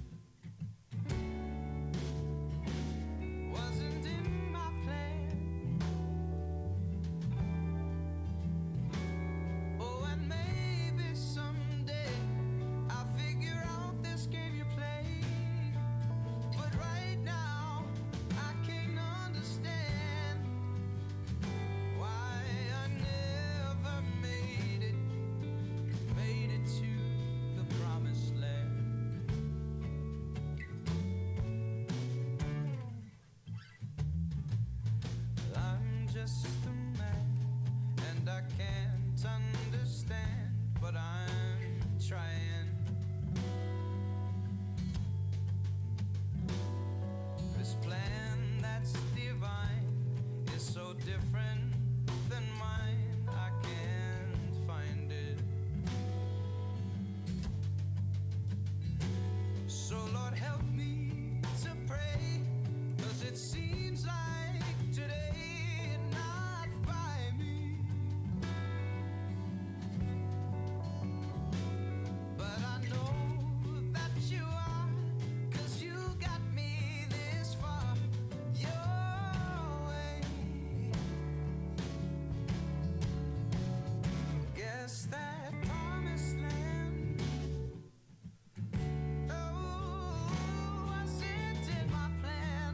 wasn't in my plan. Oh, and maybe someday I'll figure out this game you play. But right now I can't understand why I never made it, made it to the promised land. I'm just a man, and I can't understand, but I'm trying. This plan that's divine is so different than mine, I can't find it. So Lord, help me to pray, 'cause it seems like today and not by me. But I know that you are, 'cause you got me this far your way. Guess that promised land, oh, wasn't in my plan.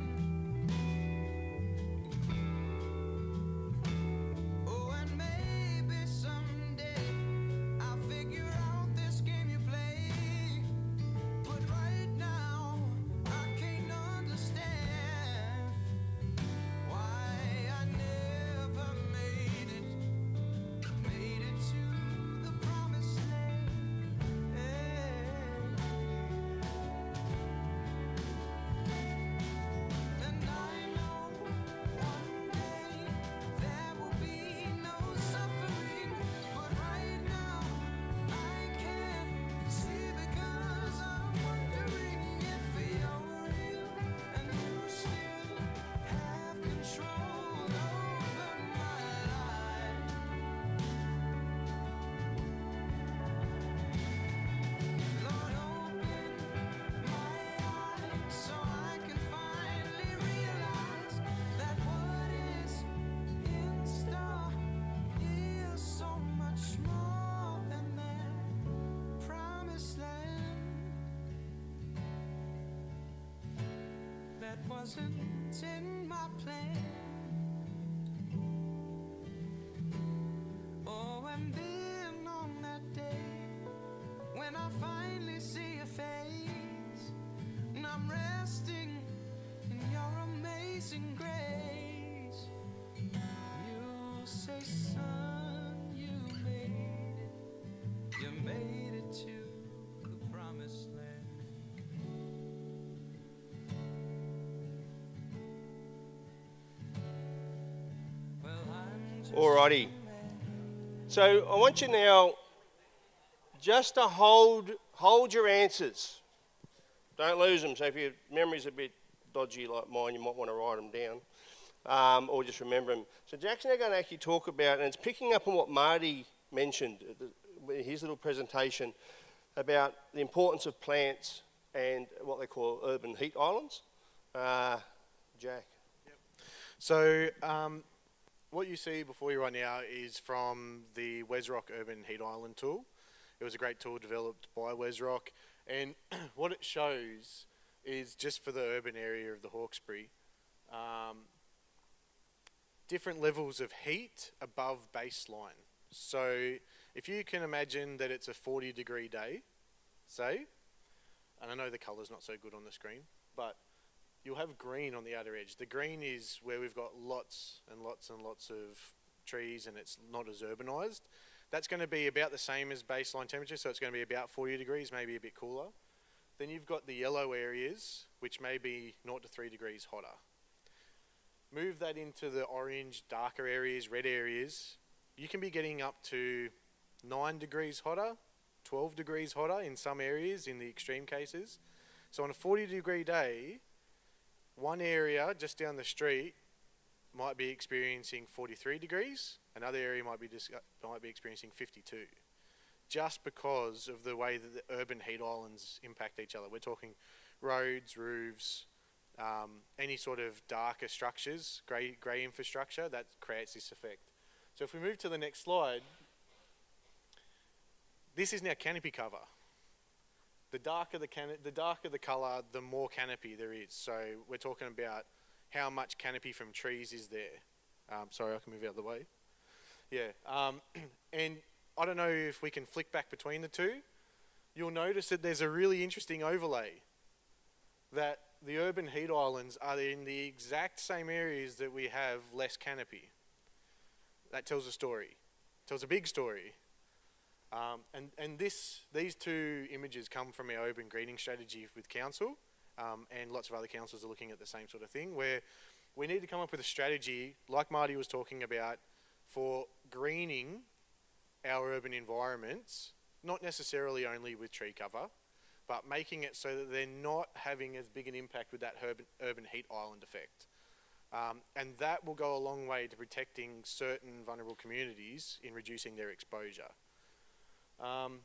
Oh, and maybe someday I'll figure out this game you play. But right now I can't understand why I never made it, made it to the promised land. And I know one day there will be no suffering, but right now I can't see, because I'm wondering if you're real and you still have control over my life. Lord, open my eyes so I can finally realize that what is in store is so much more than that promised land that wasn't in my plan. Oh, and then on that day when I finally see your face, and I'm resting in your amazing grace, you say, son, you made it, you made it to the promised land. Well, I'm just Alrighty. So I want you now just to hold hold your answers. Don't lose them. So if your memory's a bit dodgy like mine, you might want to write them down, um, or just remember them. So Jack's now going to actually talk about, and it's picking up on what Marti mentioned in his little presentation about the importance of plants and what they call urban heat islands. Uh, Jack. So um, what you see before you right now is from the Wesrock Urban Heat Island tool. It was a great tool developed by Wesrock, and what it shows is just for the urban area of the Hawkesbury, um, different levels of heat above baseline. So if you can imagine that it's a forty degree day, say, and I know the colour's not so good on the screen, but you'll have green on the outer edge. The green is where we've got lots and lots and lots of trees and it's not as urbanised. That's going to be about the same as baseline temperature, so it's going to be about forty degrees, maybe a bit cooler. Then you've got the yellow areas, which may be zero to three degrees hotter. Move that into the orange, darker areas, red areas. You can be getting up to nine degrees hotter, twelve degrees hotter in some areas in the extreme cases. So on a forty degree day, one area just down the street might be experiencing forty-three degrees, another area might be, dis might be experiencing fifty-two, just because of the way that the urban heat islands impact each other. We're talking roads, roofs, um, any sort of darker structures, grey, grey infrastructure, that creates this effect. So if we move to the next slide, this is now canopy cover. The darker the, can the darker the colour, the more canopy there is. So we're talking about how much canopy from trees is there. Um, sorry, I can move out of the way. Yeah, um, and I don't know if we can flick back between the two. You'll notice that there's a really interesting overlay, that the urban heat islands are in the exact same areas that we have less canopy. That tells a story, tells a big story. Um, and and this, these two images come from our urban greening strategy with council, um, and lots of other councils are looking at the same sort of thing, where we need to come up with a strategy, like Marti was talking about, for greening our urban environments, not necessarily only with tree cover, but making it so that they're not having as big an impact with that urban, urban heat island effect. Um, and that will go a long way to protecting certain vulnerable communities in reducing their exposure. Um,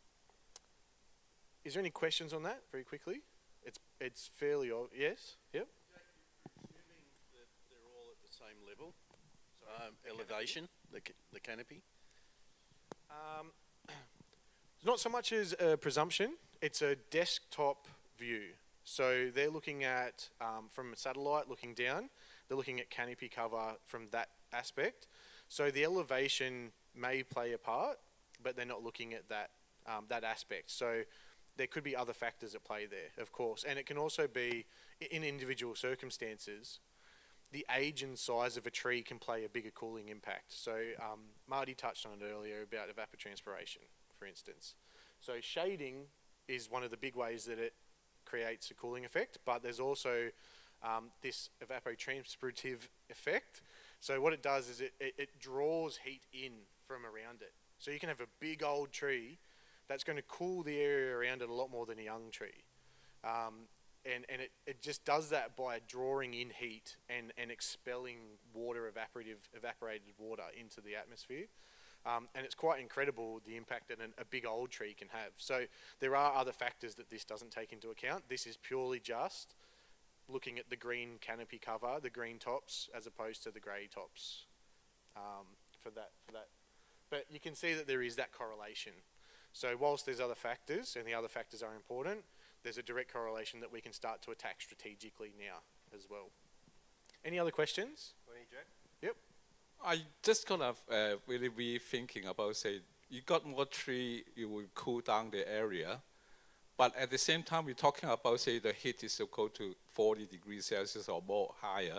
is there any questions on that, very quickly? It's, it's fairly, yes? Yep. Assuming that they're all at the same level, um, elevation, the, the canopy? Um, it's not so much as a presumption, it's a desktop view. So they're looking at, um, from a satellite looking down, they're looking at canopy cover from that aspect. So the elevation may play a part, but they're not looking at that, um, that aspect. So there could be other factors at play there, of course. And it can also be, in individual circumstances, the age and size of a tree can play a bigger cooling impact. So um, Marti touched on it earlier about evapotranspiration, for instance. So shading is one of the big ways that it creates a cooling effect, but there's also um, this evapotranspirative effect. So what it does is it, it, it draws heat in from around it. So you can have a big old tree that's going to cool the area around it a lot more than a young tree. Um, and and it, it just does that by drawing in heat and, and expelling water, evaporative, evaporated water into the atmosphere. Um, and it's quite incredible the impact that an, a big old tree can have. So there are other factors that this doesn't take into account. This is purely just looking at the green canopy cover, the green tops, as opposed to the grey tops um, for that, for that. But you can see that there is that correlation. So whilst there's other factors, and the other factors are important, there's a direct correlation that we can start to attack strategically now as well. Any other questions? Jack? Yep. I just kind of uh, really be thinking about, say, you got more tree, you will cool down the area, but at the same time, we're talking about, say, the heat is to go to forty degrees Celsius or more higher.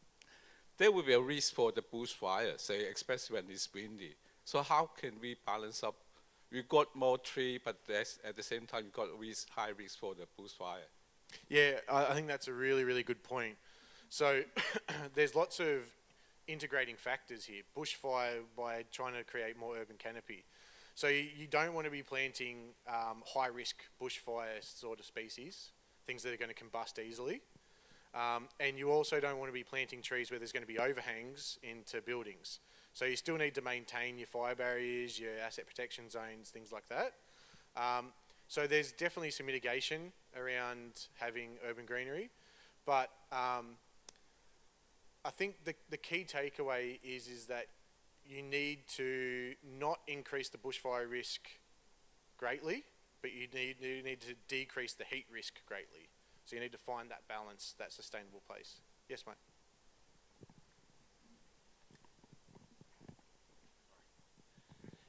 There will be a risk for the bushfire, say, especially when it's windy. So how can we balance up? We got more tree, but at the same time, you got risk, high risk for the bushfire. Yeah, I, I think that's a really, really good point. So there's lots of integrating factors here. Bushfire by trying to create more urban canopy. So you, you don't want to be planting um, high-risk bushfire sort of species, things that are going to combust easily. Um, and you also don't want to be planting trees where there's going to be overhangs into buildings. So you still need to maintain your fire barriers, your asset protection zones, things like that. Um, so there's definitely some mitigation around having urban greenery. But um, I think the, the key takeaway is, is that you need to not increase the bushfire risk greatly, but you need, you need to decrease the heat risk greatly. So you need to find that balance, that sustainable place. Yes, mate.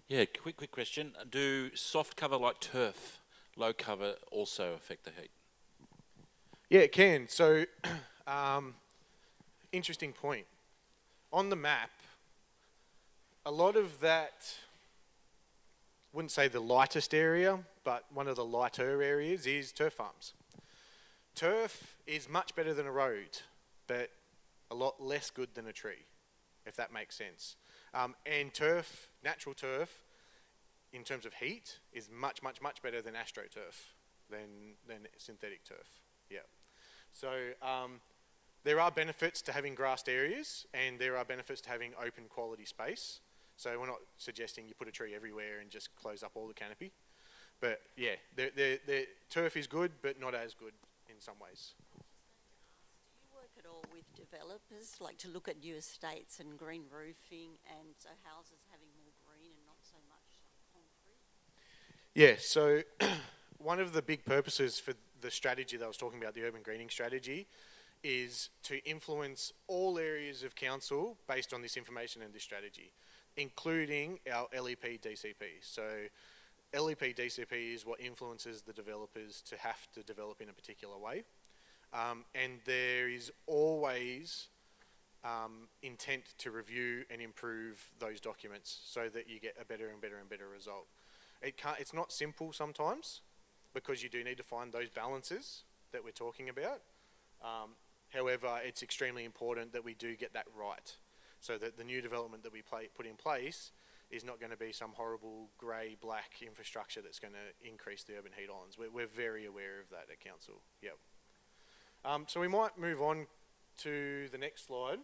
Yeah, quick, quick question. Do soft cover like turf, low cover also affect the heat? Yeah, it can. So, um, interesting point. On the map, a lot of that, wouldn't say the lightest area, but one of the lighter areas is turf farms. Turf is much better than a road, but a lot less good than a tree, if that makes sense. Um, and turf, natural turf, in terms of heat, is much, much, much better than astroturf, than, than synthetic turf. Yeah. So um, there are benefits to having grassed areas, and there are benefits to having open quality space. So we're not suggesting you put a tree everywhere and just close up all the canopy. But yeah, the, the, the turf is good, but not as good in some ways. Do you work at all with developers, like to look at new estates and green roofing, and so houses having more green and not so much concrete? Yeah, so one of the big purposes for the strategy that I was talking about, the urban greening strategy, is to influence all areas of council based on this information and this strategy, including our L E P D C P. So L E P D C P is what influences the developers to have to develop in a particular way. Um, and there is always um, intent to review and improve those documents so that you get a better and better and better result. It can't, it's not simple sometimes, because you do need to find those balances that we're talking about. Um, however, it's extremely important that we do get that right, so that the new development that we play, put in place is not going to be some horrible grey, black infrastructure that's going to increase the urban heat islands. We're, we're very aware of that at council. Yep. Um, so we might move on to the next slide.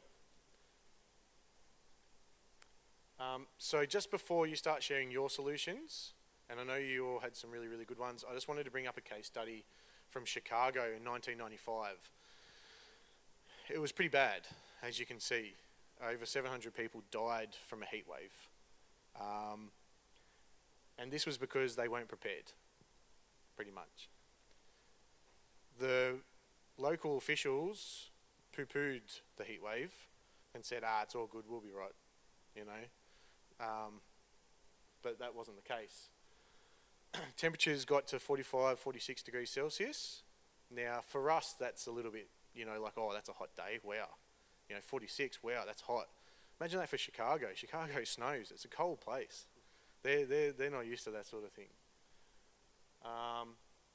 Um, so just before you start sharing your solutions, and I know you all had some really, really good ones, I just wanted to bring up a case study from Chicago in nineteen ninety-five. It was pretty bad, as you can see. Over seven hundred people died from a heat wave. Um, and this was because they weren't prepared, pretty much. The local officials poo-pooed the heat wave and said, ah, it's all good, we'll be right, you know. Um, but that wasn't the case. Temperatures got to forty-five, forty-six degrees Celsius. Now, for us, that's a little bit, you know, like, oh, that's a hot day, wow. You know, forty-six, wow, that's hot. Imagine that for Chicago. Chicago snows. It's a cold place. They're, they're, they're not used to that sort of thing. Um,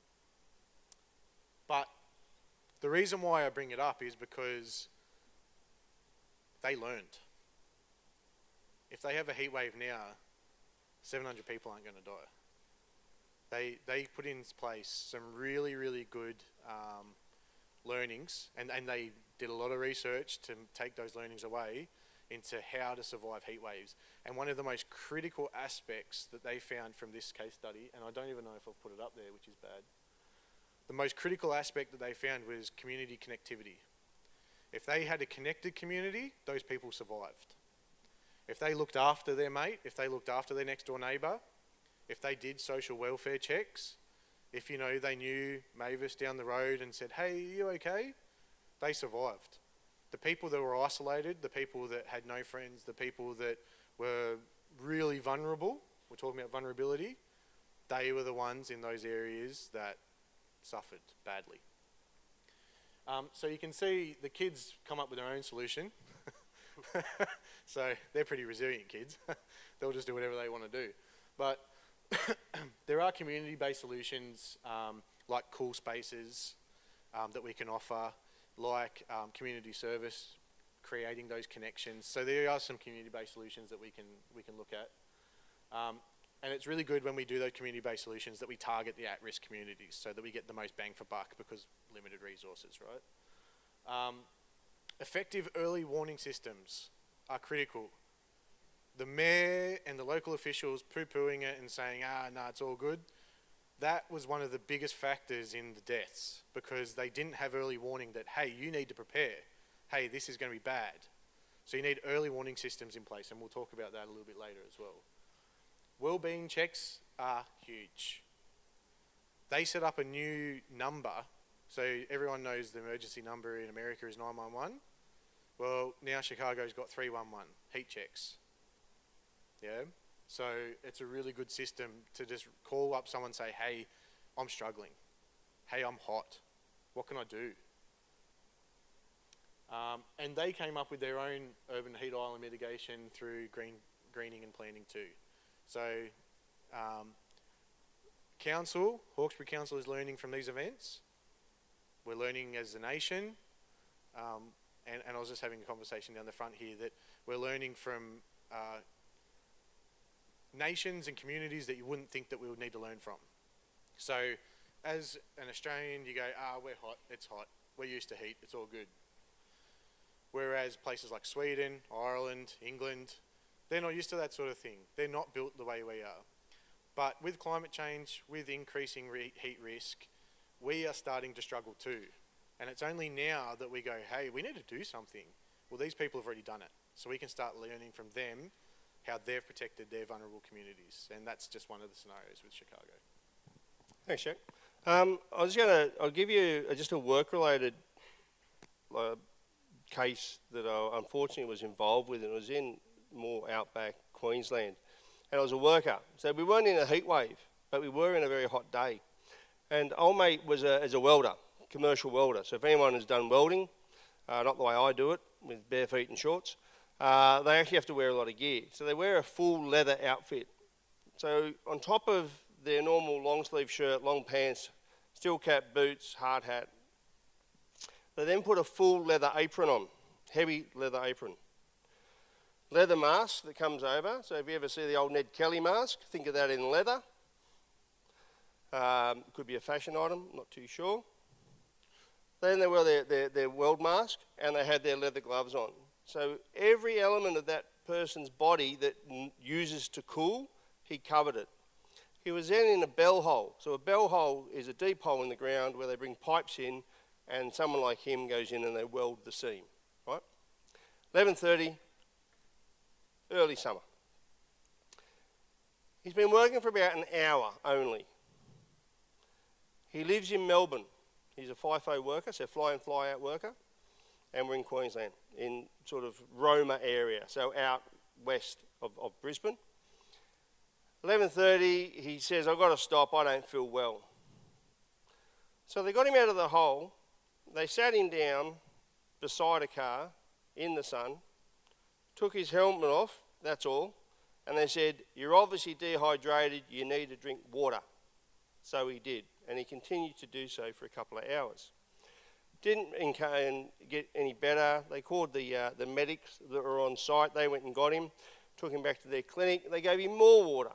but the reason why I bring it up is because they learned. If they have a heat wave now, seven hundred people aren't going to die. They, they put in place some really, really good um, learnings, and, and they did a lot of research to take those learnings away into how to survive heat waves. And one of the most critical aspects that they found from this case study, and I don't even know if I've put it up there, which is bad. The most critical aspect that they found was community connectivity. If they had a connected community, those people survived. If they looked after their mate, if they looked after their next door neighbour, if they did social welfare checks, if, you know, they knew Mavis down the road and said, hey, are you okay? They survived. The people that were isolated, the people that had no friends, the people that were really vulnerable, we're talking about vulnerability, they were the ones in those areas that suffered badly. Um, so you can see the kids come up with their own solution. So they're pretty resilient kids. They'll just do whatever they want to do. But there are community-based solutions um, like cool spaces um, that we can offer, like um, community service, creating those connections. So there are some community-based solutions that we can we can look at. Um, and it's really good when we do those community-based solutions that we target the at-risk communities so that we get the most bang for buck because limited resources, right? Um, effective early warning systems are critical. The mayor and the local officials poo-pooing it and saying, ah, no, nah, it's all good, that was one of the biggest factors in the deaths because they didn't have early warning that, hey, you need to prepare. Hey, this is going to be bad. So you need early warning systems in place, and we'll talk about that a little bit later as well. Wellbeing checks are huge. They set up a new number, so everyone knows the emergency number in America is nine one one. Well, now Chicago's got three one one, heat checks. Yeah, So it's a really good system to just call up someone and say, hey, I'm struggling. Hey, I'm hot. What can I do? Um, and they came up with their own urban heat island mitigation through green, greening and planting too. So um, Council, Hawkesbury Council is learning from these events. We're learning as a nation. Um, and, and I was just having a conversation down the front here that we're learning from uh, nations and communities that you wouldn't think that we would need to learn from. So as an Australian, you go, ah, we're hot, it's hot. We're used to heat, it's all good. Whereas places like Sweden, Ireland, England, they're not used to that sort of thing. They're not built the way we are. But with climate change, with increasing re heat risk, we are starting to struggle too. And it's only now that we go, hey, we need to do something. Well, these people have already done it. So we can start learning from them how they've protected their vulnerable communities. And that's just one of the scenarios with Chicago. Thanks, Jack. Um, I was going to, I'll give you a, just a work-related uh, case that I unfortunately was involved with, and it was in more outback Queensland. And I was a worker. So we weren't in a heat wave, but we were in a very hot day. And old mate was a, as a welder, commercial welder. So if anyone has done welding, uh, not the way I do it, with bare feet and shorts, uh, they actually have to wear a lot of gear. So they wear a full leather outfit. So on top of their normal long sleeve shirt, long pants, steel cap boots, hard hat, they then put a full leather apron on, heavy leather apron. Leather mask that comes over. So if you ever see the old Ned Kelly mask, think of that in leather. Um, could be a fashion item, not too sure. Then they wear their, their, their weld mask and they had their leather gloves on. So every element of that person's body that n uses to cool, he covered it. He was then in a bell hole. So a bell hole is a deep hole in the ground where they bring pipes in and someone like him goes in and they weld the seam, right? eleven thirty, early summer. He's been working for about an hour only. He lives in Melbourne. He's a FIFO worker, so fly in, fly out worker. And we're in Queensland, in sort of Roma area, so out west of, of Brisbane. eleven thirty, he says, I've got to stop, I don't feel well. So they got him out of the hole, they sat him down beside a car in the sun, took his helmet off, that's all, and they said, you're obviously dehydrated, you need to drink water. So he did, and he continued to do so for a couple of hours. Didn't get any better. They called the, uh, the medics that were on site, they went and got him, took him back to their clinic, they gave him more water.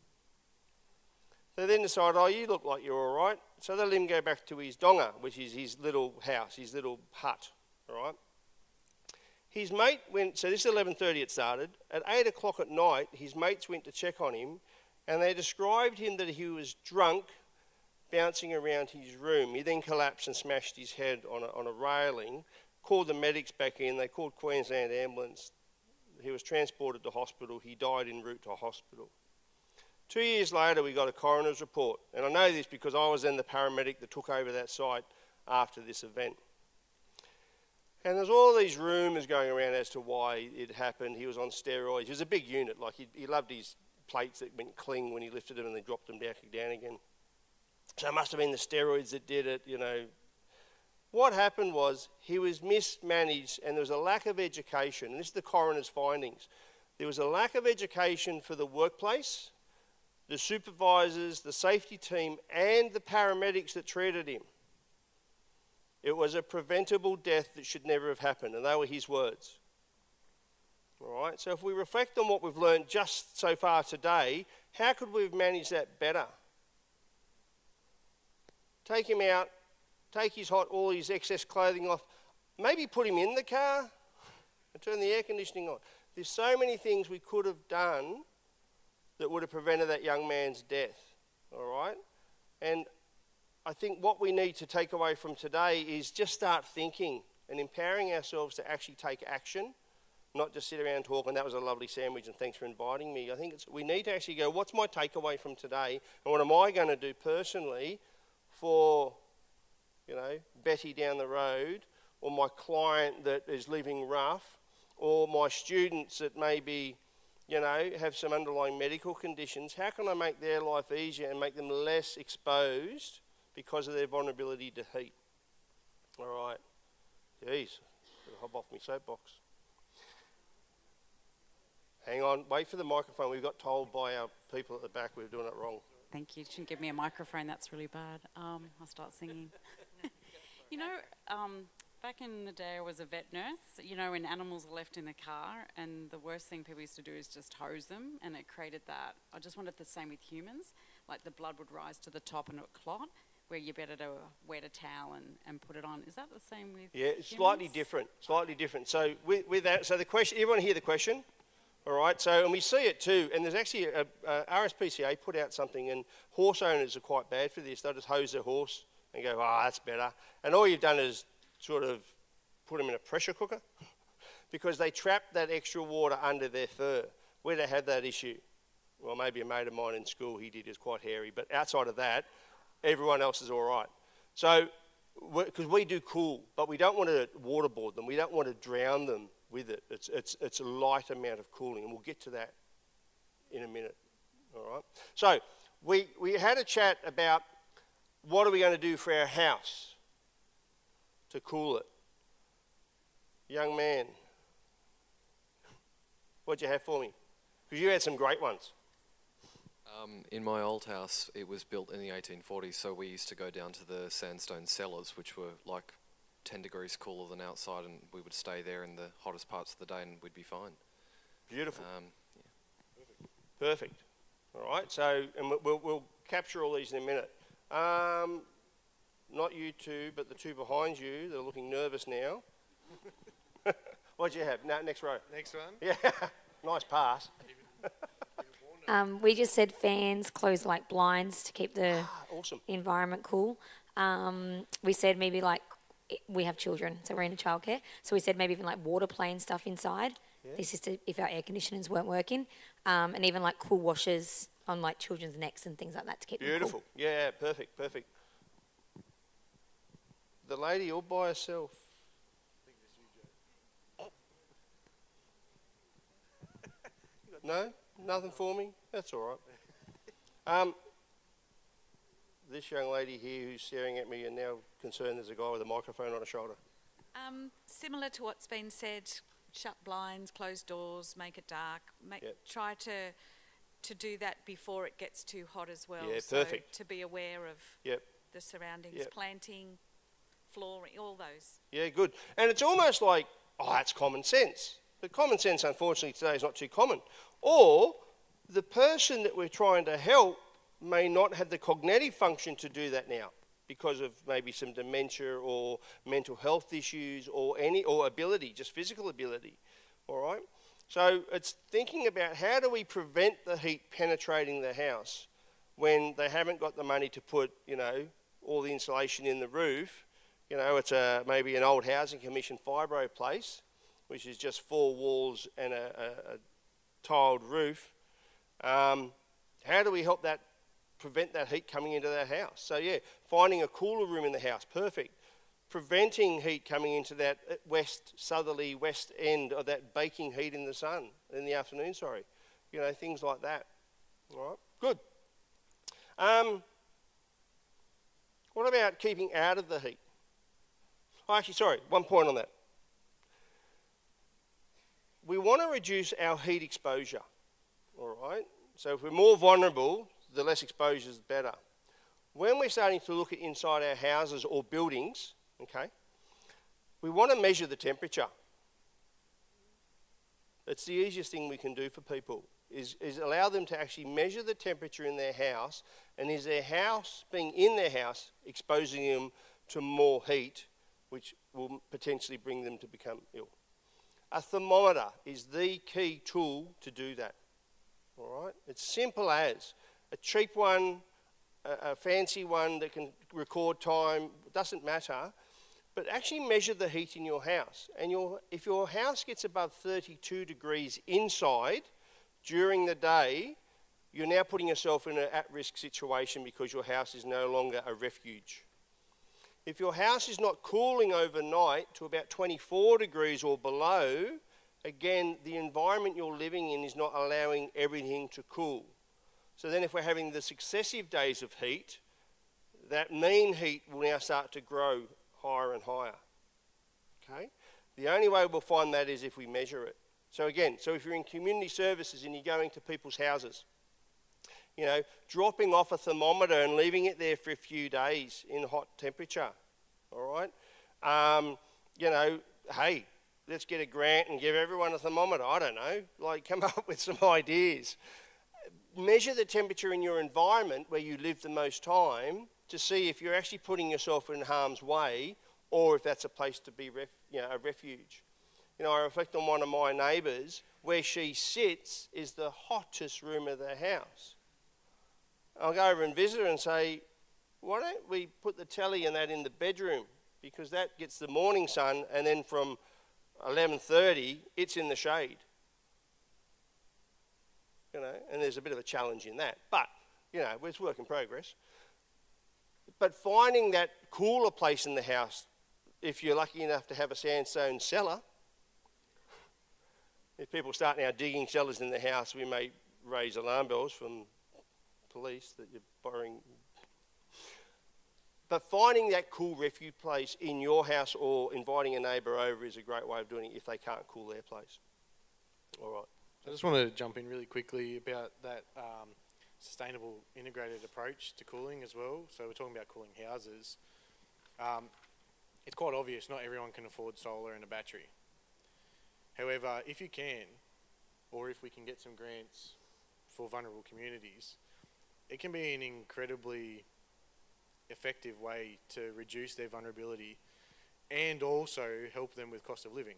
They then decided, oh, you look like you're all right, so they let him go back to his donga, which is his little house, his little hut, all right? His mate went, so this is eleven thirty it started, at eight o'clock at night, his mates went to check on him, and they described him that he was drunk, bouncing around his room. He then collapsed and smashed his head on a, on a railing, called the medics back in, they called Queensland Ambulance, he was transported to hospital, he died en route to hospital. Two years later we got a coroner's report, and I know this because I was then the paramedic that took over that site after this event. And there's all these rumours going around as to why it happened. He was on steroids, he was a big unit, like he, he loved his plates that went cling when he lifted them and they dropped them back down again. So it must have been the steroids that did it, you know. What happened was he was mismanaged and there was a lack of education. And this is the coroner's findings. There was a lack of education for the workplace, the supervisors, the safety team, and the paramedics that treated him. It was a preventable death that should never have happened, and they were his words. All right, so if we reflect on what we've learned just so far today, how could we have managed that better? Take him out, take his hot, all his excess clothing off, maybe put him in the car and turn the air conditioning on. There's so many things we could have done that would have prevented that young man's death, all right? And I think what we need to take away from today is just start thinking and empowering ourselves to actually take action, not just sit around and talk, and that was a lovely sandwich and thanks for inviting me. I think it's, we need to actually go, what's my takeaway from today and what am I going to do personally for, you know, Betty down the road, or my client that is living rough, or my students that maybe you know, have some underlying medical conditions, how can I make their life easier and make them less exposed because of their vulnerability to heat? All right. Jeez, hop off my soapbox. Hang on, wait for the microphone. We got told by our people at the back we were doing it wrong. Thank you. Shouldn't give me a microphone, that's really bad. Um, I'll start singing. You know, um, back in the day I was a vet nurse, you know, when animals are left in the car, and the worst thing people used to do is just hose them, and it created that. I just wanted the same with humans, like the blood would rise to the top and it would clot, where you're better to wet a towel and, and put it on. Is that the same with Yeah, it's humans? slightly different, slightly different. So with, with that, so the question, everyone hear the question? All right, so, and we see it too, and there's actually, a, a R S P C A put out something, and horse owners are quite bad for this. They'll just hose their horse and go, ah, oh, that's better. And all you've done is sort of put them in a pressure cooker because they trap that extra water under their fur. Where they have that issue? Well, maybe a mate of mine in school, he did, is quite hairy, but outside of that, everyone else is all right. So, because we do cool, but we don't want to waterboard them. We don't want to drown them with it. It's, it's, it's a light amount of cooling, and we'll get to that in a minute. All right. So we, we had a chat about what are we going to do for our house to cool it. Young man, what'd you have for me? Because you had some great ones. Um, in my old house, it was built in the eighteen forties, so we used to go down to the sandstone cellars, which were like ten degrees cooler than outside, and we would stay there in the hottest parts of the day and we'd be fine. Beautiful. Um, yeah. Perfect. All right, so, and we'll, we'll capture all these in a minute. Um, not you two, but the two behind you, they're looking nervous now. What'd you have? No, next row. Next one? Yeah, nice pass. Um, we just said fans, close like blinds to keep the ah, awesome. environment cool. Um, we said maybe like, we have children, so we're in a childcare. So we said maybe even like water plane stuff inside. Yeah. This is to, if our air conditioners weren't working. Um, and even like cool washers on like children's necks and things like that to keep Beautiful. them cool. Yeah, perfect, perfect. The lady all by herself. No? Nothing for me? That's all right. Um, this young lady here who's staring at me and now concerned there's a guy with a microphone on her shoulder. Um, similar to what's been said, shut blinds, close doors, make it dark. Make, yep. Try to to do that before it gets too hot as well. Yeah, so perfect. To be aware of yep. the surroundings, yep. planting, flooring, all those. Yeah, good. And it's almost like, oh, that's common sense. But common sense, unfortunately, today is not too common. Or the person that we're trying to help may not have the cognitive function to do that now because of maybe some dementia or mental health issues or any or ability, just physical ability. All right? So it's thinking about how do we prevent the heat penetrating the house when they haven't got the money to put, you know, all the insulation in the roof. You know, it's a maybe an old housing commission fibro place, which is just four walls and a, a, a tiled roof. Um, how do we help that prevent that heat coming into that house? So yeah, finding a cooler room in the house, perfect. Preventing heat coming into that west, southerly west end of that baking heat in the sun, in the afternoon, sorry. You know, things like that. All right, good. Um, what about keeping out of the heat? Oh, actually, sorry, one point on that. We want to reduce our heat exposure, all right? So if we're more vulnerable, the less exposure is better. When we're starting to look at inside our houses or buildings, okay, we want to measure the temperature. It's the easiest thing we can do for people, is, is allow them to actually measure the temperature in their house, and is their house, being in their house, exposing them to more heat, which will potentially bring them to become ill. A thermometer is the key tool to do that, all right? It's simple as a cheap one, a, a fancy one that can record time, doesn't matter, but actually measure the heat in your house. And your, if your house gets above thirty-two degrees inside during the day, you're now putting yourself in an at-risk situation because your house is no longer a refuge. If your house is not cooling overnight to about twenty-four degrees or below, again, the environment you're living in is not allowing everything to cool. So then if we're having the successive days of heat, that mean heat will now start to grow higher and higher. Okay? The only way we'll find that is if we measure it. So again, so if you're in community services and you're going to people's houses, you know, dropping off a thermometer and leaving it there for a few days in hot temperature, all right? Um, you know, hey, let's get a grant and give everyone a thermometer. I don't know, like come up with some ideas. Measure the temperature in your environment where you live the most time to see if you're actually putting yourself in harm's way or if that's a place to be ref, you know, a refuge. You know, I reflect on one of my neighbours. Where she sits is the hottest room of the house. I'll go over and visit her and say, why don't we put the telly and that in the bedroom? Because that gets the morning sun, and then from eleven thirty, it's in the shade. You know, and there's a bit of a challenge in that. But, you know, it's work in progress. But finding that cooler place in the house, if you're lucky enough to have a sandstone cellar, if people start now digging cellars in the house, we may raise alarm bells from police that you're borrowing. But finding that cool refuge place in your house or inviting a neighbour over is a great way of doing it if they can't cool their place. All right. I just want to jump in really quickly about that um, sustainable integrated approach to cooling as well. So we're talking about cooling houses. Um, it's quite obvious not everyone can afford solar and a battery. However, if you can, or if we can get some grants for vulnerable communities, it can be an incredibly effective way to reduce their vulnerability and also help them with cost of living.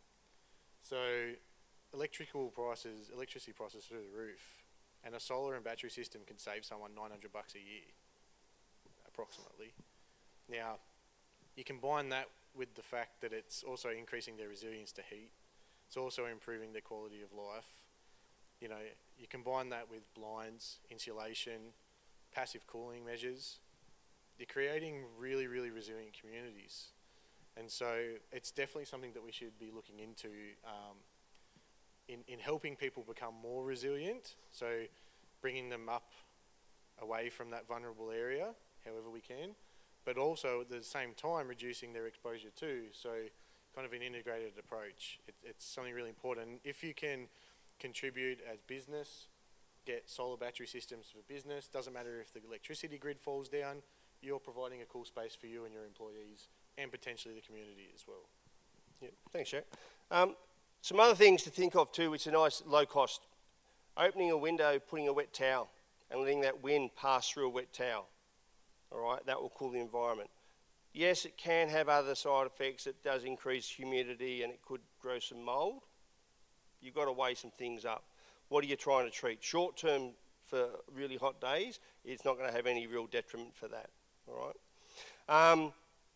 So electrical prices, electricity prices through the roof, and a solar and battery system can save someone nine hundred bucks a year, approximately. Now, you combine that with the fact that it's also increasing their resilience to heat. It's also improving their quality of life. You know, you combine that with blinds, insulation, passive cooling measures. You're creating really, really resilient communities. And so it's definitely something that we should be looking into um, in, in helping people become more resilient. So bringing them up away from that vulnerable area, however we can, but also at the same time reducing their exposure too. So kind of an integrated approach. It, it's something really important. If you can contribute as business, get solar battery systems for business, doesn't matter if the electricity grid falls down, you're providing a cool space for you and your employees and potentially the community as well. Yeah, thanks, Jack. Um, some other things to think of too, which are nice, low cost. Opening a window, putting a wet towel and letting that wind pass through a wet towel. All right, that will cool the environment. Yes, it can have other side effects. It does increase humidity and it could grow some mould. You've got to weigh some things up. What are you trying to treat? Short term for really hot days, it's not going to have any real detriment for that. All right. Um,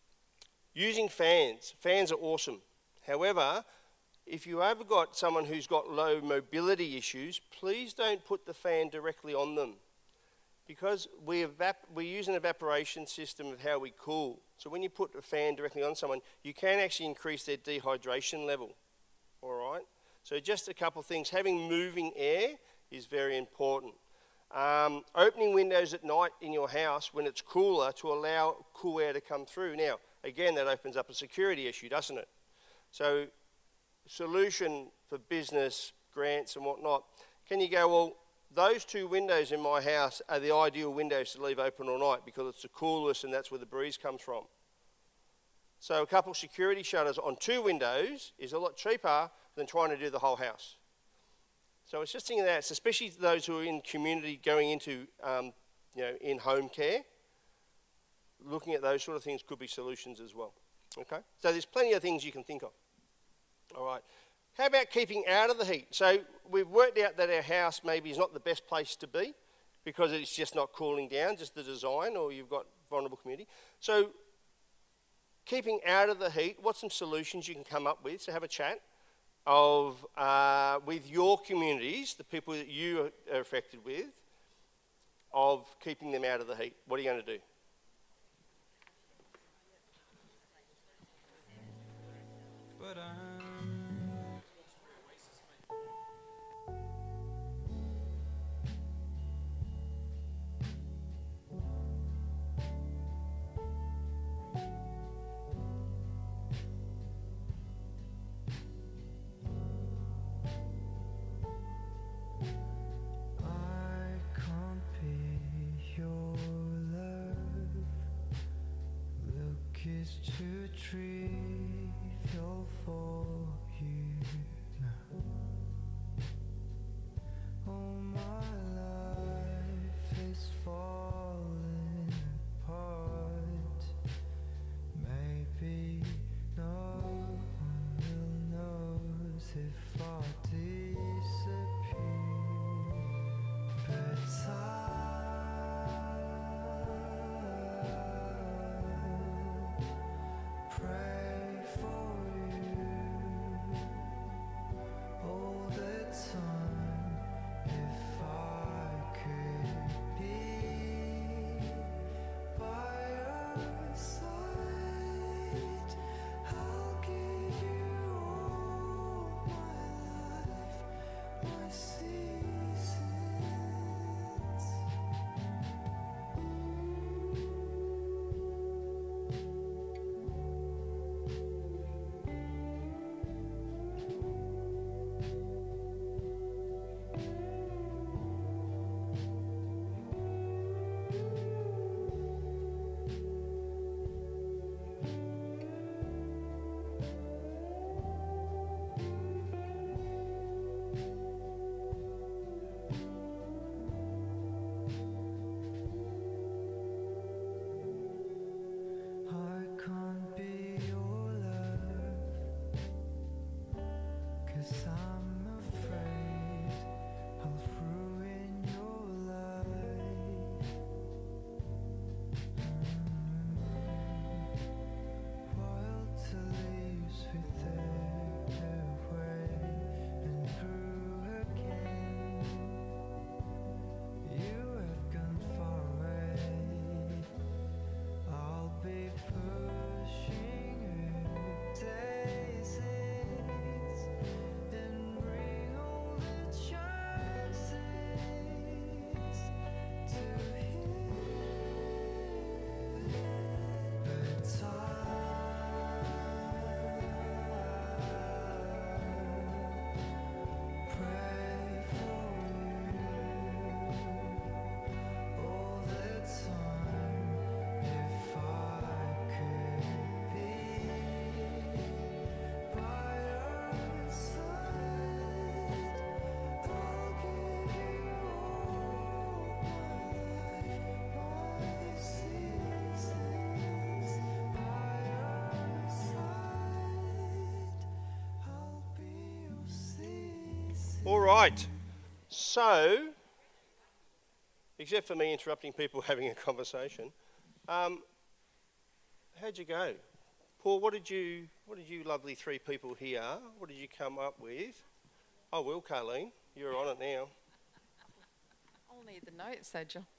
using fans. Fans are awesome. However, if you ever got someone who's got low mobility issues, please don't put the fan directly on them. Because we, evap we use an evaporation system of how we cool. So when you put a fan directly on someone, you can actually increase their dehydration level. All right? So just a couple of things. Having moving air is very important. Um, opening windows at night in your house when it's cooler to allow cool air to come through. Now, again, that opens up a security issue, doesn't it? So solution for business, grants and whatnot. Can you go, well, those two windows in my house are the ideal windows to leave open all night because it's the coolest and that's where the breeze comes from. So a couple security shutters on two windows is a lot cheaper than trying to do the whole house. So it's just thinking of that, especially those who are in community going into, um, you know, in-home care. Looking at those sort of things could be solutions as well. Okay? So there's plenty of things you can think of. All right. How about keeping out of the heat? So we've worked out that our house maybe is not the best place to be because it's just not cooling down, just the design, or you've got vulnerable community. So keeping out of the heat, what's some solutions you can come up with? So have a chat of uh, with your communities, the people that you are affected with, of keeping them out of the heat. What are you going to do? But I'm trivial for you now. Oh, my life is falling apart. Maybe no one will knows if I disappear, but I pray for you all the time. If I could be by your side, I'll give you all my life, my seasons. I can't be your love, 'cause I'm afraid I'll ruin your life. Wild to leaves with their way and grew again. You have gone far away. I'll be pushing you daisies and bring all the chances to heal, but I pray for you all the time. If I could be by your side, I'll give you all my life, my seasons. By your side, I'll be your season. All right. So, except for me interrupting people having a conversation, um, how'd you go? Paul, what did you, what did you lovely three people here, what did you come up with? Oh, well, Carleen, you're on it now. I'll need the notes though, John.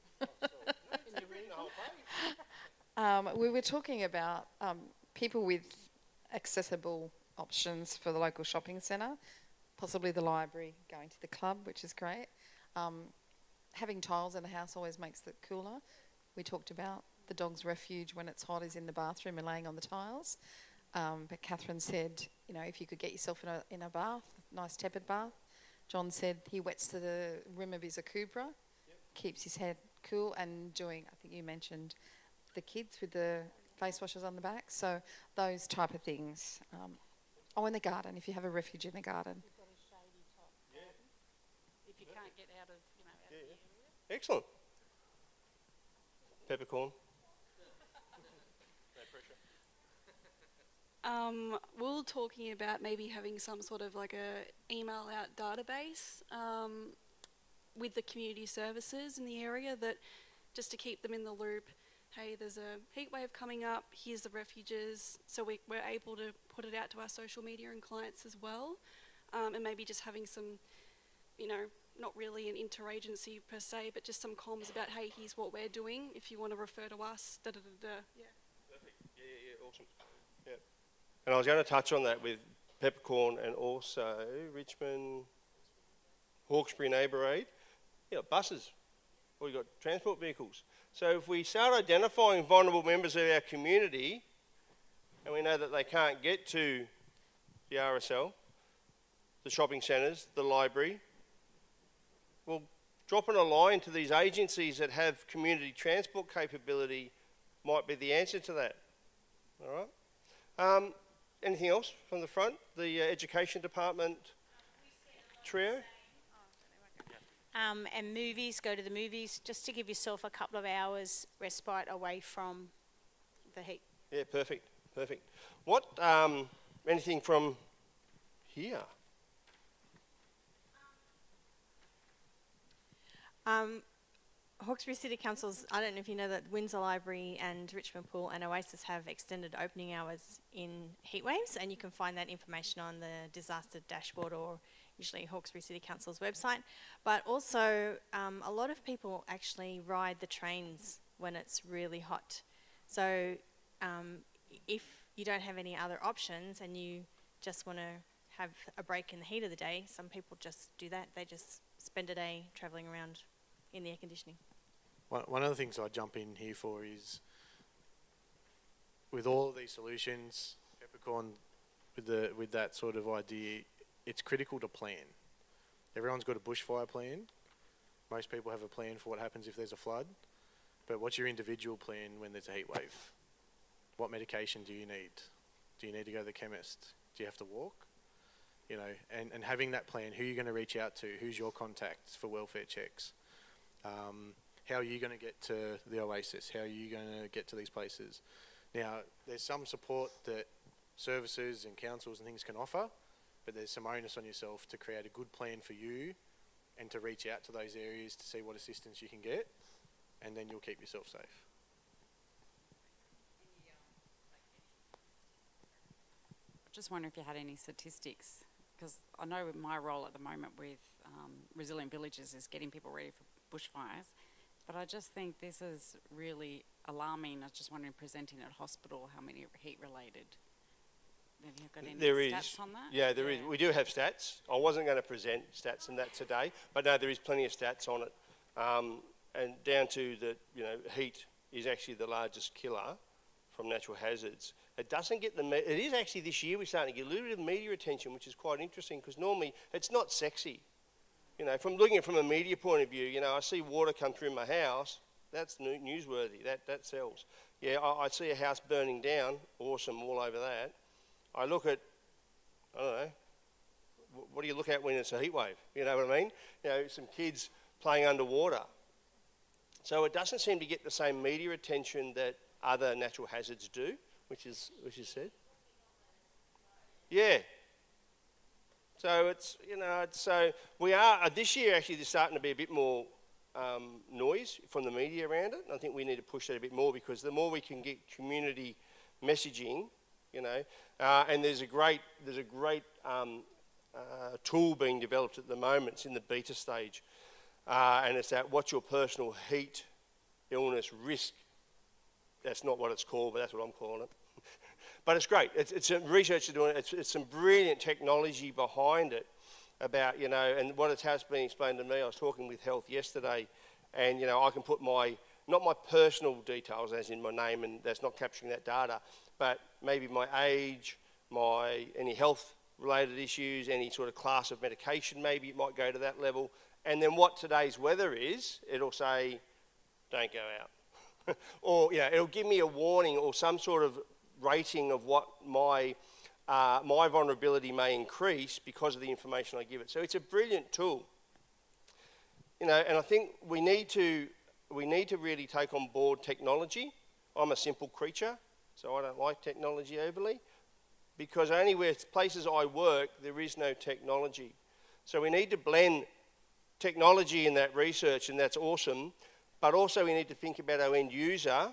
um, we were talking about um, people with accessible options for the local shopping centre, possibly the library, going to the club, which is great. Um, having tiles in the house always makes it cooler. We talked about the dog's refuge when it's hot is in the bathroom and laying on the tiles. Um, but Catherine said, you know, if you could get yourself in a, in a bath, nice tepid bath. John said he wets to the rim of his Akubra, keeps his head cool, and doing, I think you mentioned, the kids with the face washes on the back. So those type of things. Um, oh, in the garden, if you have a refuge in the garden. You've got a shady top garden. If you can't get out of, you know, out Yeah, of the yeah. area. Excellent. Peppercorn. No pressure. Um, we were talking about maybe having some sort of like a email out database um, with the community services in the area, that just to keep them in the loop. Hey, there's a heat wave coming up, here's the refuges, so we, we're able to put it out to our social media and clients as well, um, and maybe just having some, you know, not really an interagency per se, but just some comms about, hey, here's what we're doing, if you want to refer to us, da da da da. Yeah. Perfect. Yeah, yeah, yeah, awesome. Yeah. And I was going to touch on that with Peppercorn and also Richmond, Hawkesbury Neighbour Aid. You got buses, or you've got transport vehicles. So if we start identifying vulnerable members of our community, and we know that they can't get to the R S L, the shopping centres, the library, well, dropping a line to these agencies that have community transport capability might be the answer to that. All right? Um, anything else from the front? The uh, education department trio? Um, and movies, go to the movies, just to give yourself a couple of hours respite away from the heat. Yeah, perfect, perfect. What, um, anything from here? Um, Hawkesbury City Council's, I don't know if you know that Windsor Library and Richmond Pool and Oasis have extended opening hours in Heatwaves, and you can find that information on the disaster dashboard or usually Hawkesbury City Council's website. But also, um, a lot of people actually ride the trains when it's really hot. So um, if you don't have any other options and you just want to have a break in the heat of the day, some people just do that. They just spend a day travelling around in the air conditioning. One, one of the things I jump in here for is, with all of these solutions, Peppercorn, with the with that sort of idea, it's critical to plan. Everyone's got a bushfire plan. Most people have a plan for what happens if there's a flood. But what's your individual plan when there's a heat wave? What medication do you need? Do you need to go to the chemist? Do you have to walk? You know, and, and having that plan, who are you going to reach out to? Who's your contacts for welfare checks? Um, how are you going to get to the Oasis? How are you going to get to these places? Now, there's some support that services and councils and things can offer, but there's some onus on yourself to create a good plan for you and to reach out to those areas to see what assistance you can get, and then you'll keep yourself safe. I just wonder if you had any statistics, because I know my role at the moment with um, Resilient Villages is getting people ready for bushfires, but I just think this is really alarming. I was just wondering, presenting at hospital, how many are heat-related? Have you got any there stats is, on that? Yeah, there yeah. is. We do have stats. I wasn't going to present stats on that today, but no, there is plenty of stats on it. Um, and down to the, you know, heat is actually the largest killer from natural hazards. It doesn't get the, it is actually this year we're starting to get a little bit of media attention, which is quite interesting, because normally it's not sexy. You know, from looking at it from a media point of view, you know, I see water come through my house, that's newsworthy, that, that sells. Yeah, I, I see a house burning down, awesome, all over that. I look at, I don't know, what do you look at when it's a heat wave? You know what I mean? You know, some kids playing underwater. So it doesn't seem to get the same media attention that other natural hazards do, which is, which is said. Yeah. So it's, you know, it's, so we are, uh, this year actually there's starting to be a bit more um, noise from the media around it. And I think we need to push that a bit more, because the more we can get community messaging, you know, uh, and there's a great, there's a great um, uh, tool being developed at the moment. It's in the beta stage, uh, and it's that what's your personal heat illness risk. That's not what it's called, but that's what I'm calling it. But it's great. It's, it's some research are doing. It's, it's some brilliant technology behind it. About, you know, and what it has been explained to me. I was talking with Health yesterday, and you know, I can put my, not my personal details, as in my name, and that's not capturing that data, but maybe my age, my any health-related issues, any sort of class of medication, maybe it might go to that level. And then what today's weather is, it'll say, don't go out. Or, you know, it'll give me a warning or some sort of rating of what my, uh, my vulnerability may increase because of the information I give it. So it's a brilliant tool. You know, and I think we need to, we need to really take on board technology. I'm a simple creature, so I don't like technology overly, because only where places I work, there is no technology. So we need to blend technology in that research, and that's awesome, but also we need to think about our end user.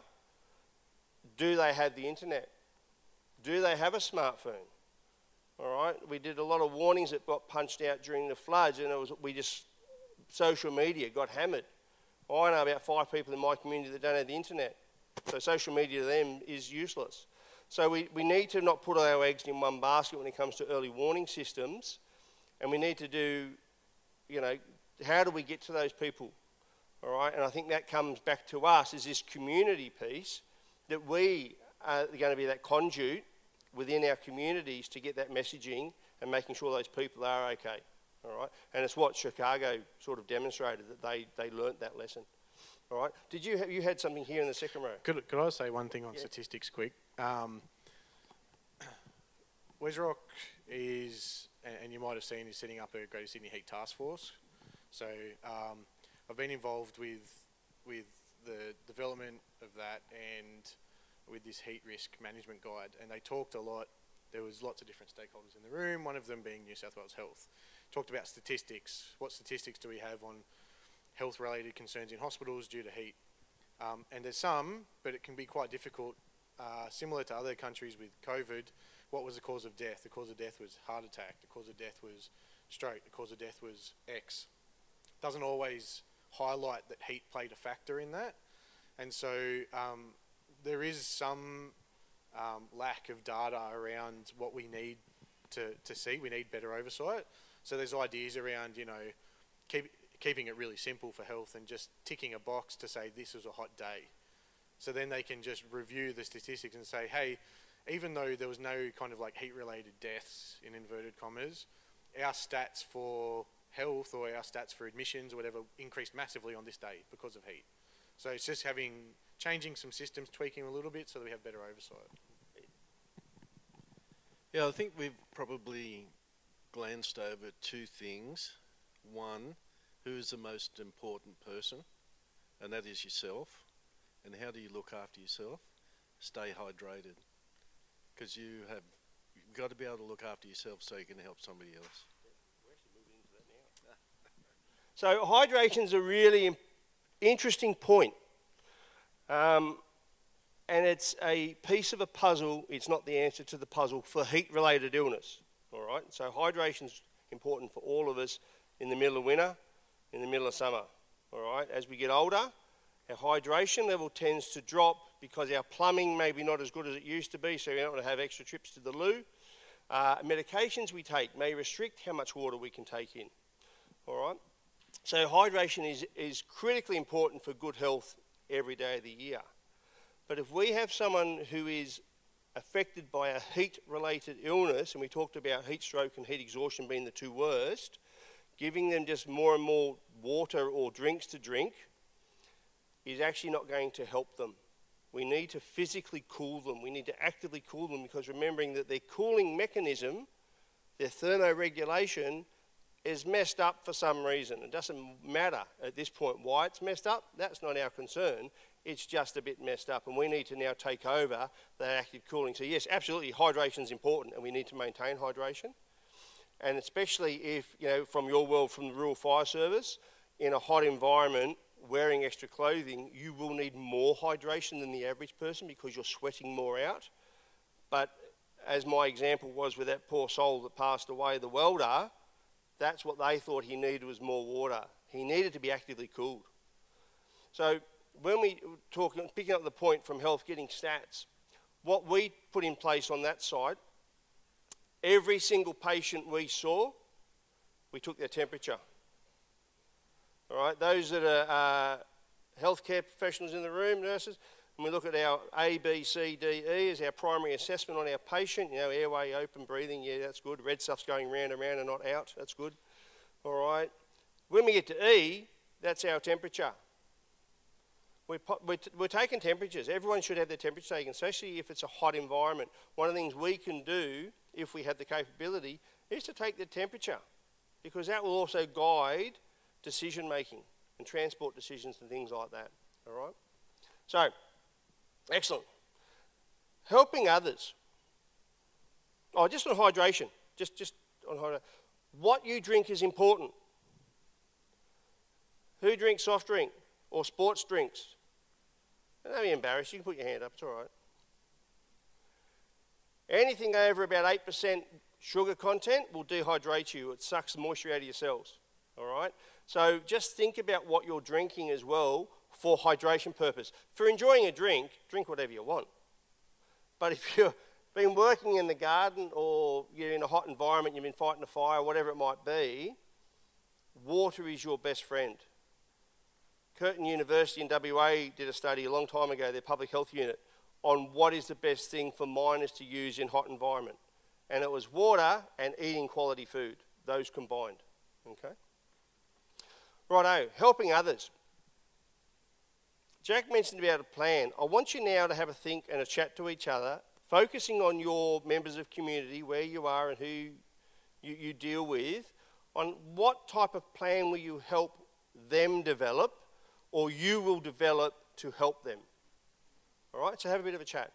Do they have the internet? Do they have a smartphone? All right, we did a lot of warnings that got punched out during the floods, and it was, we just, social media got hammered. I know about five people in my community that don't have the internet. So social media to them is useless. So we, we need to not put all our eggs in one basket when it comes to early warning systems. And we need to do, you know, how do we get to those people? All right, and I think that comes back to us, is this community piece, that we are going to be that conduit within our communities to get that messaging and making sure those people are okay. All right, and it's what Chicago sort of demonstrated, that they, they learnt that lesson. All right, did you have, you had something here in the second row? Could, could I say one thing on yeah. statistics quick? Um, Wesrock is, and, and you might have seen, is setting up a Greater Sydney Heat Task Force. So um, I've been involved with with the development of that and with this heat risk management guide, and they talked a lot. There was lots of different stakeholders in the room, one of them being New South Wales Health. Talked about statistics. What statistics do we have on health-related concerns in hospitals due to heat? Um, and there's some, but it can be quite difficult. Uh, similar to other countries with COVID, what was the cause of death? The cause of death was heart attack. The cause of death was stroke. The cause of death was X. Doesn't always highlight that heat played a factor in that. And so um, there is some um, lack of data around what we need to, to see. We need better oversight. So there's ideas around, you know, keep, keeping it really simple for health and just ticking a box to say this was a hot day. So then they can just review the statistics and say, hey, even though there was no kind of like heat-related deaths, in inverted commas, our stats for health or our stats for admissions or whatever increased massively on this day because of heat. So it's just having, changing some systems, tweaking a little bit so that we have better oversight. Yeah, I think we've probably glanced over two things. One, who is the most important person? And that is yourself. And how do you look after yourself? Stay hydrated. Because you have, you've got to be able to look after yourself so you can help somebody else. So hydration is a really interesting point. Um, and it's a piece of a puzzle. It's not the answer to the puzzle for heat-related illness. All right. So hydration is important for all of us in the middle of winter, in the middle of summer. All right. As we get older, our hydration level tends to drop because our plumbing may be not as good as it used to be, so we don't want to have extra trips to the loo. Uh, medications we take may restrict how much water we can take in. All right. So hydration is, is critically important for good health every day of the year. But if we have someone who is affected by a heat-related illness, and we talked about heat stroke and heat exhaustion being the two worst, giving them just more and more water or drinks to drink is actually not going to help them. We need to physically cool them. We need to actively cool them, because remembering that their cooling mechanism, their thermoregulation, is messed up for some reason. It doesn't matter at this point why it's messed up. That's not our concern. It's just a bit messed up, and we need to now take over that active cooling. So yes, absolutely, hydration is important, and we need to maintain hydration. And especially if, you know, from your world, from the Rural Fire Service, in a hot environment, wearing extra clothing, you will need more hydration than the average person because you're sweating more out. But as my example was with that poor soul that passed away, the welder, that's what they thought he needed was more water. He needed to be actively cooled. So when we talk, picking up the point from health, getting stats, what we put in place on that side, every single patient we saw, we took their temperature. All right, those that are uh, healthcare professionals in the room, nurses, and we look at our A, B, C, D, E as our primary assessment on our patient. You know, airway, open breathing, yeah, that's good. Red stuff's going round and round and not out, that's good. All right. When we get to E, that's our temperature. We're, we're, we're taking temperatures. Everyone should have their temperature taken, especially if it's a hot environment. One of the things we can do, if we have the capability, is to take the temperature, because that will also guide decision making and transport decisions and things like that. All right. So, excellent. Helping others. Oh, just on hydration. Just, just on hydration. What you drink is important. Who drinks soft drink or sports drinks? Don't be embarrassed. You can put your hand up. It's all right. Anything over about eight percent sugar content will dehydrate you. It sucks the moisture out of your cells. All right. So just think about what you're drinking as well for hydration purpose. For enjoying a drink, drink whatever you want. But if you've been working in the garden or you're in a hot environment, you've been fighting a fire, whatever it might be, water is your best friend. Curtin University in W A did a study a long time ago, their public health unit, on what is the best thing for miners to use in hot environment. And it was water and eating quality food, those combined. Okay? Righto, helping others. Jack mentioned about a plan. I want you now to have a think and a chat to each other focusing on your members of community, where you are and who you, you deal with, on what type of plan will you help them develop, or you will develop to help them. All right, so have a bit of a chat.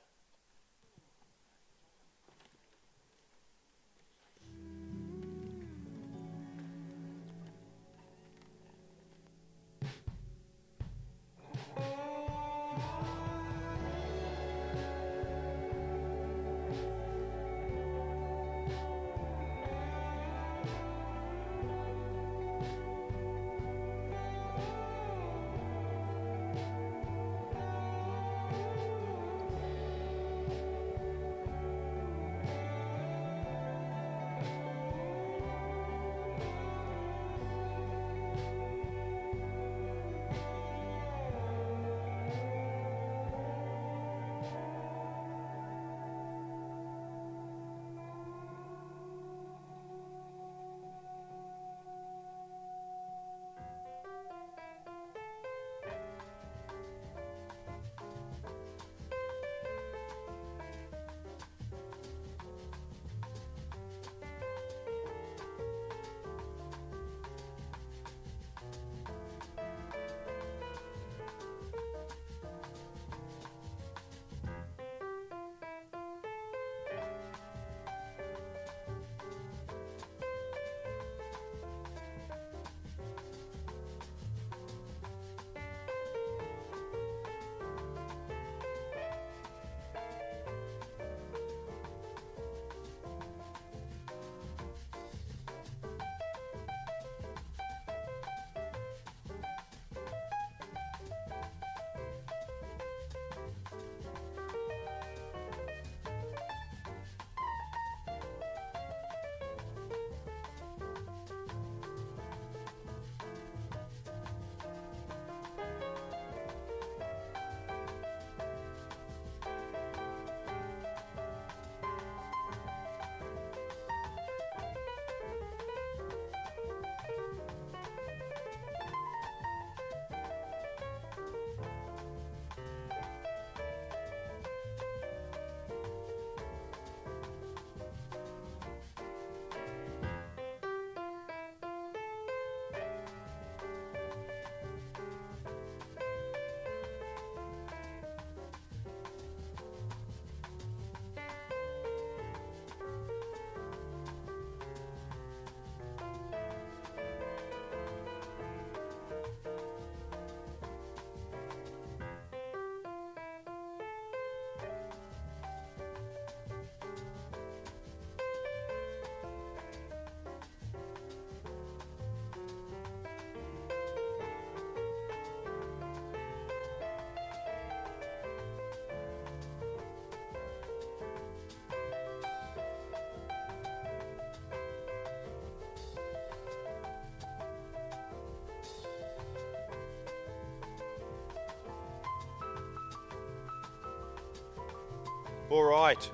All right.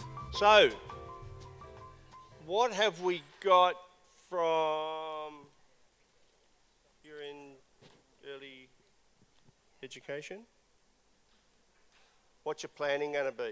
So, what have we got from, you're in early education? What's your planning going to be?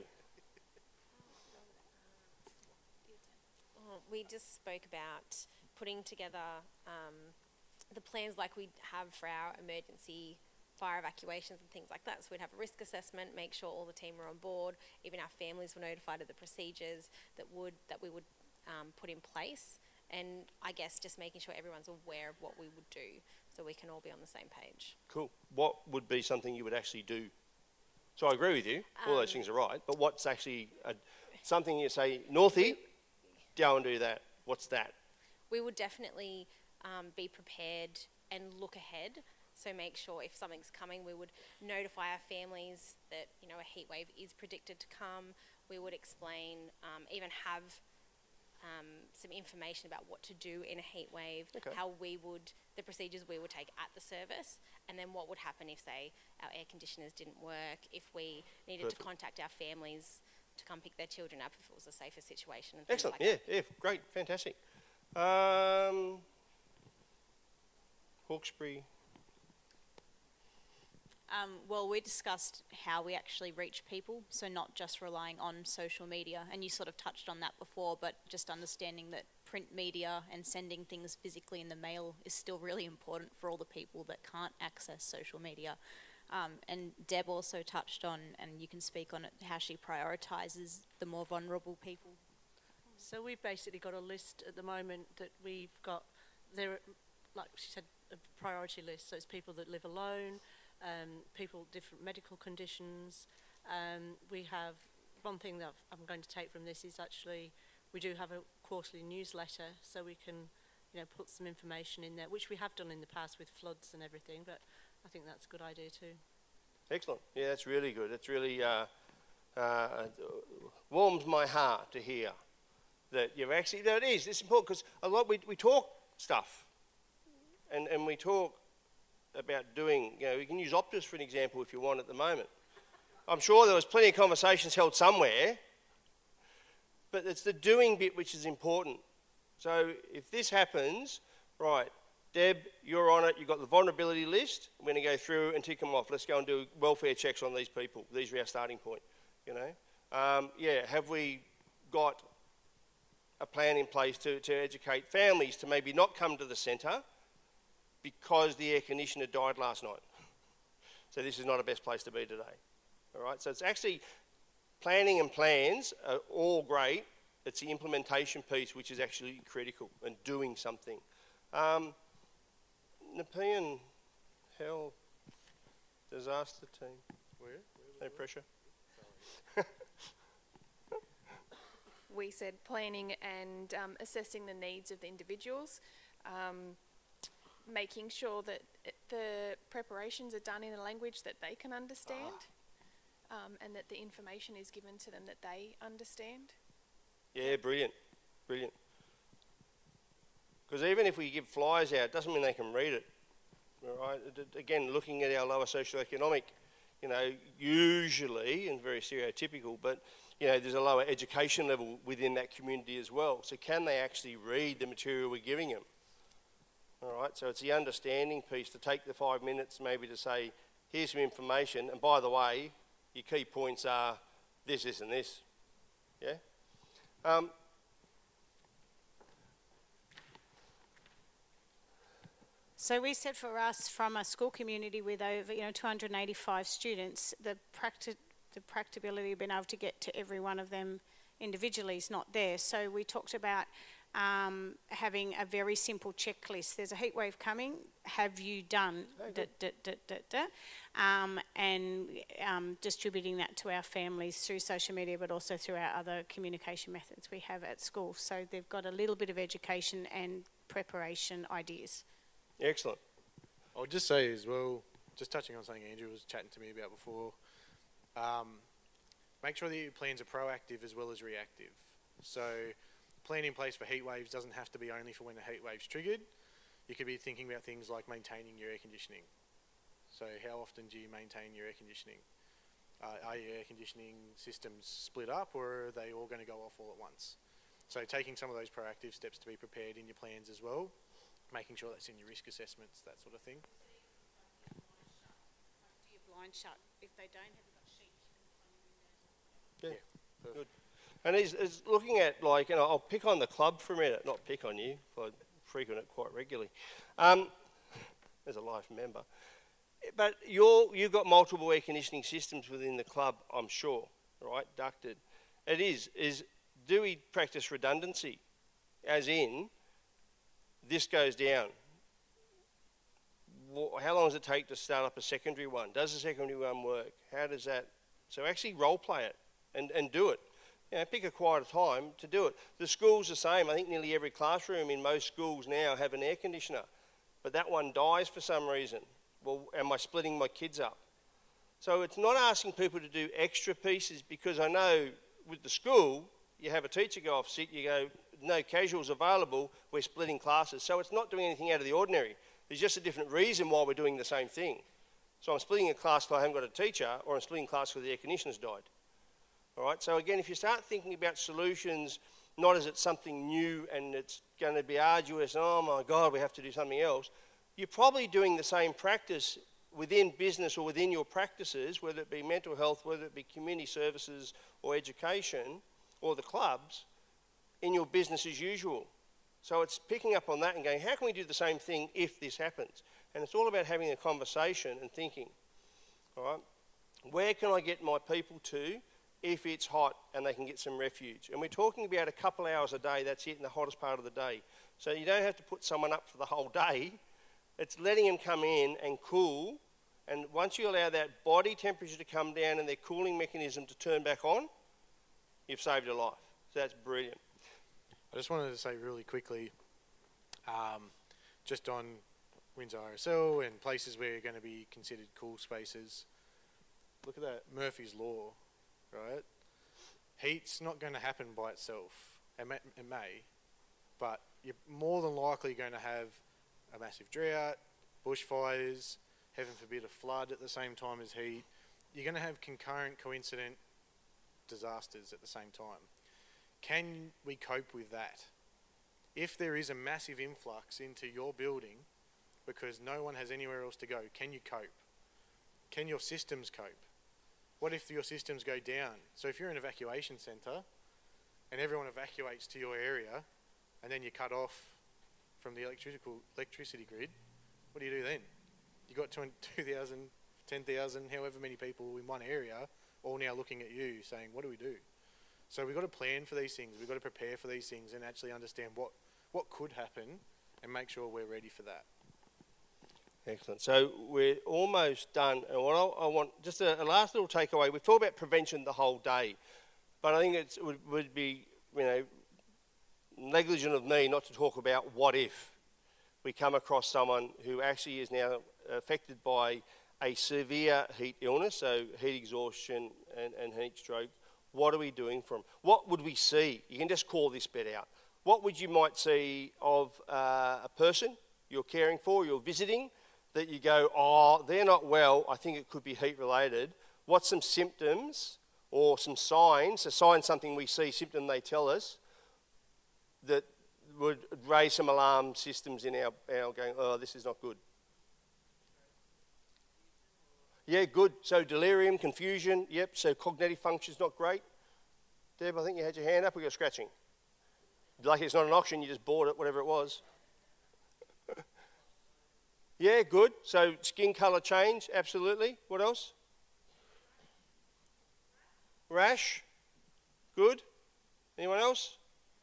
Well, we just spoke about putting together um, the plans like we have for our emergency fire evacuations and things like that. So we'd have a risk assessment, make sure all the team were on board, even our families were notified of the procedures that would that we would um, put in place, and I guess just making sure everyone's aware of what we would do so we can all be on the same page. Cool. What would be something you would actually do? So I agree with you, all Um, those things are right, but what's actually a, something you say, Northie, go and do that. What's that? We would definitely um, be prepared and look ahead. So make sure if something's coming, we would notify our families that, you know, a heat wave is predicted to come. We would explain, um, even have um, some information about what to do in a heat wave, Okay. how we would, the procedures we would take at the service, and then what would happen if, say, our air conditioners didn't work, if we needed Perfect. to contact our families to come pick their children up if it was a safer situation. And things Excellent. like Yeah, that. yeah, great, fantastic. Um, Hawkesbury. Um, well, we discussed how we actually reach people, so not just relying on social media. And you sort of touched on that before, but just understanding that print media and sending things physically in the mail is still really important for all the people that can't access social media. Um, and Deb also touched on, and you can speak on it, how she prioritises the more vulnerable people. So we've basically got a list at the moment that we've got, there, like she said, a priority list. So it's people that live alone, um, people with different medical conditions. Um, we have, one thing that I'm going to take from this is actually, we do have a quarterly newsletter, so we can, you know, put some information in there, which we have done in the past with floods and everything, but I think that's a good idea too. Excellent. Yeah, that's really good. It's really uh, uh, warms my heart to hear that you've actually, no, it is, it's important because a lot, we, we talk stuff and, and we talk about doing, you know, we can use Optus for an example if you want at the moment. I'm sure there was plenty of conversations held somewhere, but it's the doing bit which is important. So if this happens, right, Deb, you're on it, you've got the vulnerability list, we're going to go through and tick them off. Let's go and do welfare checks on these people. These are our starting point, you know. Um, yeah, have we got a plan in place to, to educate families to maybe not come to the centre because the air conditioner died last night? So this is not the best place to be today, all right? So it's actually, planning and plans are all great. It's the implementation piece which is actually critical and doing something. Um, Nepean Health Disaster Team. Where? No pressure. We said planning and um, assessing the needs of the individuals, um, making sure that it, the preparations are done in a language that they can understand, ah. um, and that the information is given to them that they understand. Yeah, brilliant, brilliant. Because even if we give flyers out, it doesn't mean they can read it. All right? Again, looking at our lower socioeconomic, you know, usually, and very stereotypical, but, you know, there's a lower education level within that community as well. So can they actually read the material we're giving them? All right, so it's the understanding piece to take the five minutes maybe to say, here's some information, and by the way, your key points are this, this, and this. Yeah? Um, So we said for us, from a school community with over, you know, two hundred eighty-five students, the practi the practicability of being able to get to every one of them individually is not there. So we talked about um, having a very simple checklist. There's a heat wave coming. Have you done da, da, da, da, da, um, and um, distributing that to our families through social media, but also through our other communication methods we have at school. So they've got a little bit of education and preparation ideas. Excellent. I would just say as well, just touching on something Andrew was chatting to me about before, um, make sure that your plans are proactive as well as reactive. So plan in place for heat waves doesn't have to be only for when the heat wave's triggered. You could be thinking about things like maintaining your air conditioning. So how often do you maintain your air conditioning? Uh, are your air conditioning systems split up, or are they all going to go off all at once? So taking some of those proactive steps to be prepared in your plans as well, making sure that's in your risk assessments, that sort of thing. Do your blind shut. If they don't, have you got sheets? Yeah, yeah, good. And he's, he's looking at, like, you know, I'll pick on the club for a minute, not pick on you, I frequent it quite regularly, um, as a life member. But you're, you've got multiple air conditioning systems within the club, I'm sure, right, ducted. It is, is do we practice redundancy? As in, this goes down. How long does it take to start up a secondary one? Does the secondary one work? How does that? So actually role play it and, and do it. You know, pick a quieter time to do it. The school's the same. I think nearly every classroom in most schools now have an air conditioner, but that one dies for some reason. Well, am I splitting my kids up? So it's not asking people to do extra pieces, because I know with the school, you have a teacher go off sick, you go, no casuals available, we're splitting classes. So it's not doing anything out of the ordinary. There's just a different reason why we're doing the same thing. So I'm splitting a class because I haven't got a teacher, or I'm splitting class because the air conditioner's died. All right, so again, if you start thinking about solutions, not as it's something new and it's going to be arduous, oh my God, we have to do something else, you're probably doing the same practice within business or within your practices, whether it be mental health, whether it be community services or education or the clubs, in your business as usual. So it's picking up on that and going, how can we do the same thing if this happens? And it's all about having a conversation and thinking, all right, where can I get my people to if it's hot and they can get some refuge? And we're talking about a couple hours a day, that's it, in the hottest part of the day. So you don't have to put someone up for the whole day. It's letting them come in and cool, and once you allow that body temperature to come down and their cooling mechanism to turn back on, you've saved a life. So that's brilliant. I just wanted to say really quickly, um, just on Windsor R S L and places where you're going to be considered cool spaces, look at that Murphy's Law, right? Heat's not going to happen by itself. It may, it may, but you're more than likely going to have a massive drought, bushfires, heaven forbid a flood at the same time as heat. You're going to have concurrent, coincident disasters at the same time. Can we cope with that? If there is a massive influx into your building because no one has anywhere else to go, can you cope? Can your systems cope? What if your systems go down? So if you're an evacuation centre and everyone evacuates to your area and then you're cut off from the electrical electricity grid, what do you do then? You've got two thousand, ten thousand, however many people in one area all now looking at you saying, what do we do? So we've got to plan for these things, we've got to prepare for these things and actually understand what, what could happen and make sure we're ready for that. Excellent. So we're almost done, and what I, I want, just a, a last little takeaway, we've talked about prevention the whole day, but I think it's, it would, would be, you know, negligent of me not to talk about what if we come across someone who actually is now affected by a severe heat illness, so heat exhaustion and, and heat stroke. What are we doing for them? What would we see? You can just call this bit out. What would you might see of uh, a person you're caring for, you're visiting, that you go, oh, they're not well, I think it could be heat related. What's some symptoms or some signs, a sign something we see, symptom they tell us, that would raise some alarm systems in our, our going, oh, this is not good. Yeah, good. So delirium, confusion, yep. So cognitive function's not great. Deb, I think you had your hand up, or you're scratching. Lucky it's not an auction, you just bought it, whatever it was. Yeah, good. So skin colour change, absolutely. What else? Rash, good. Anyone else?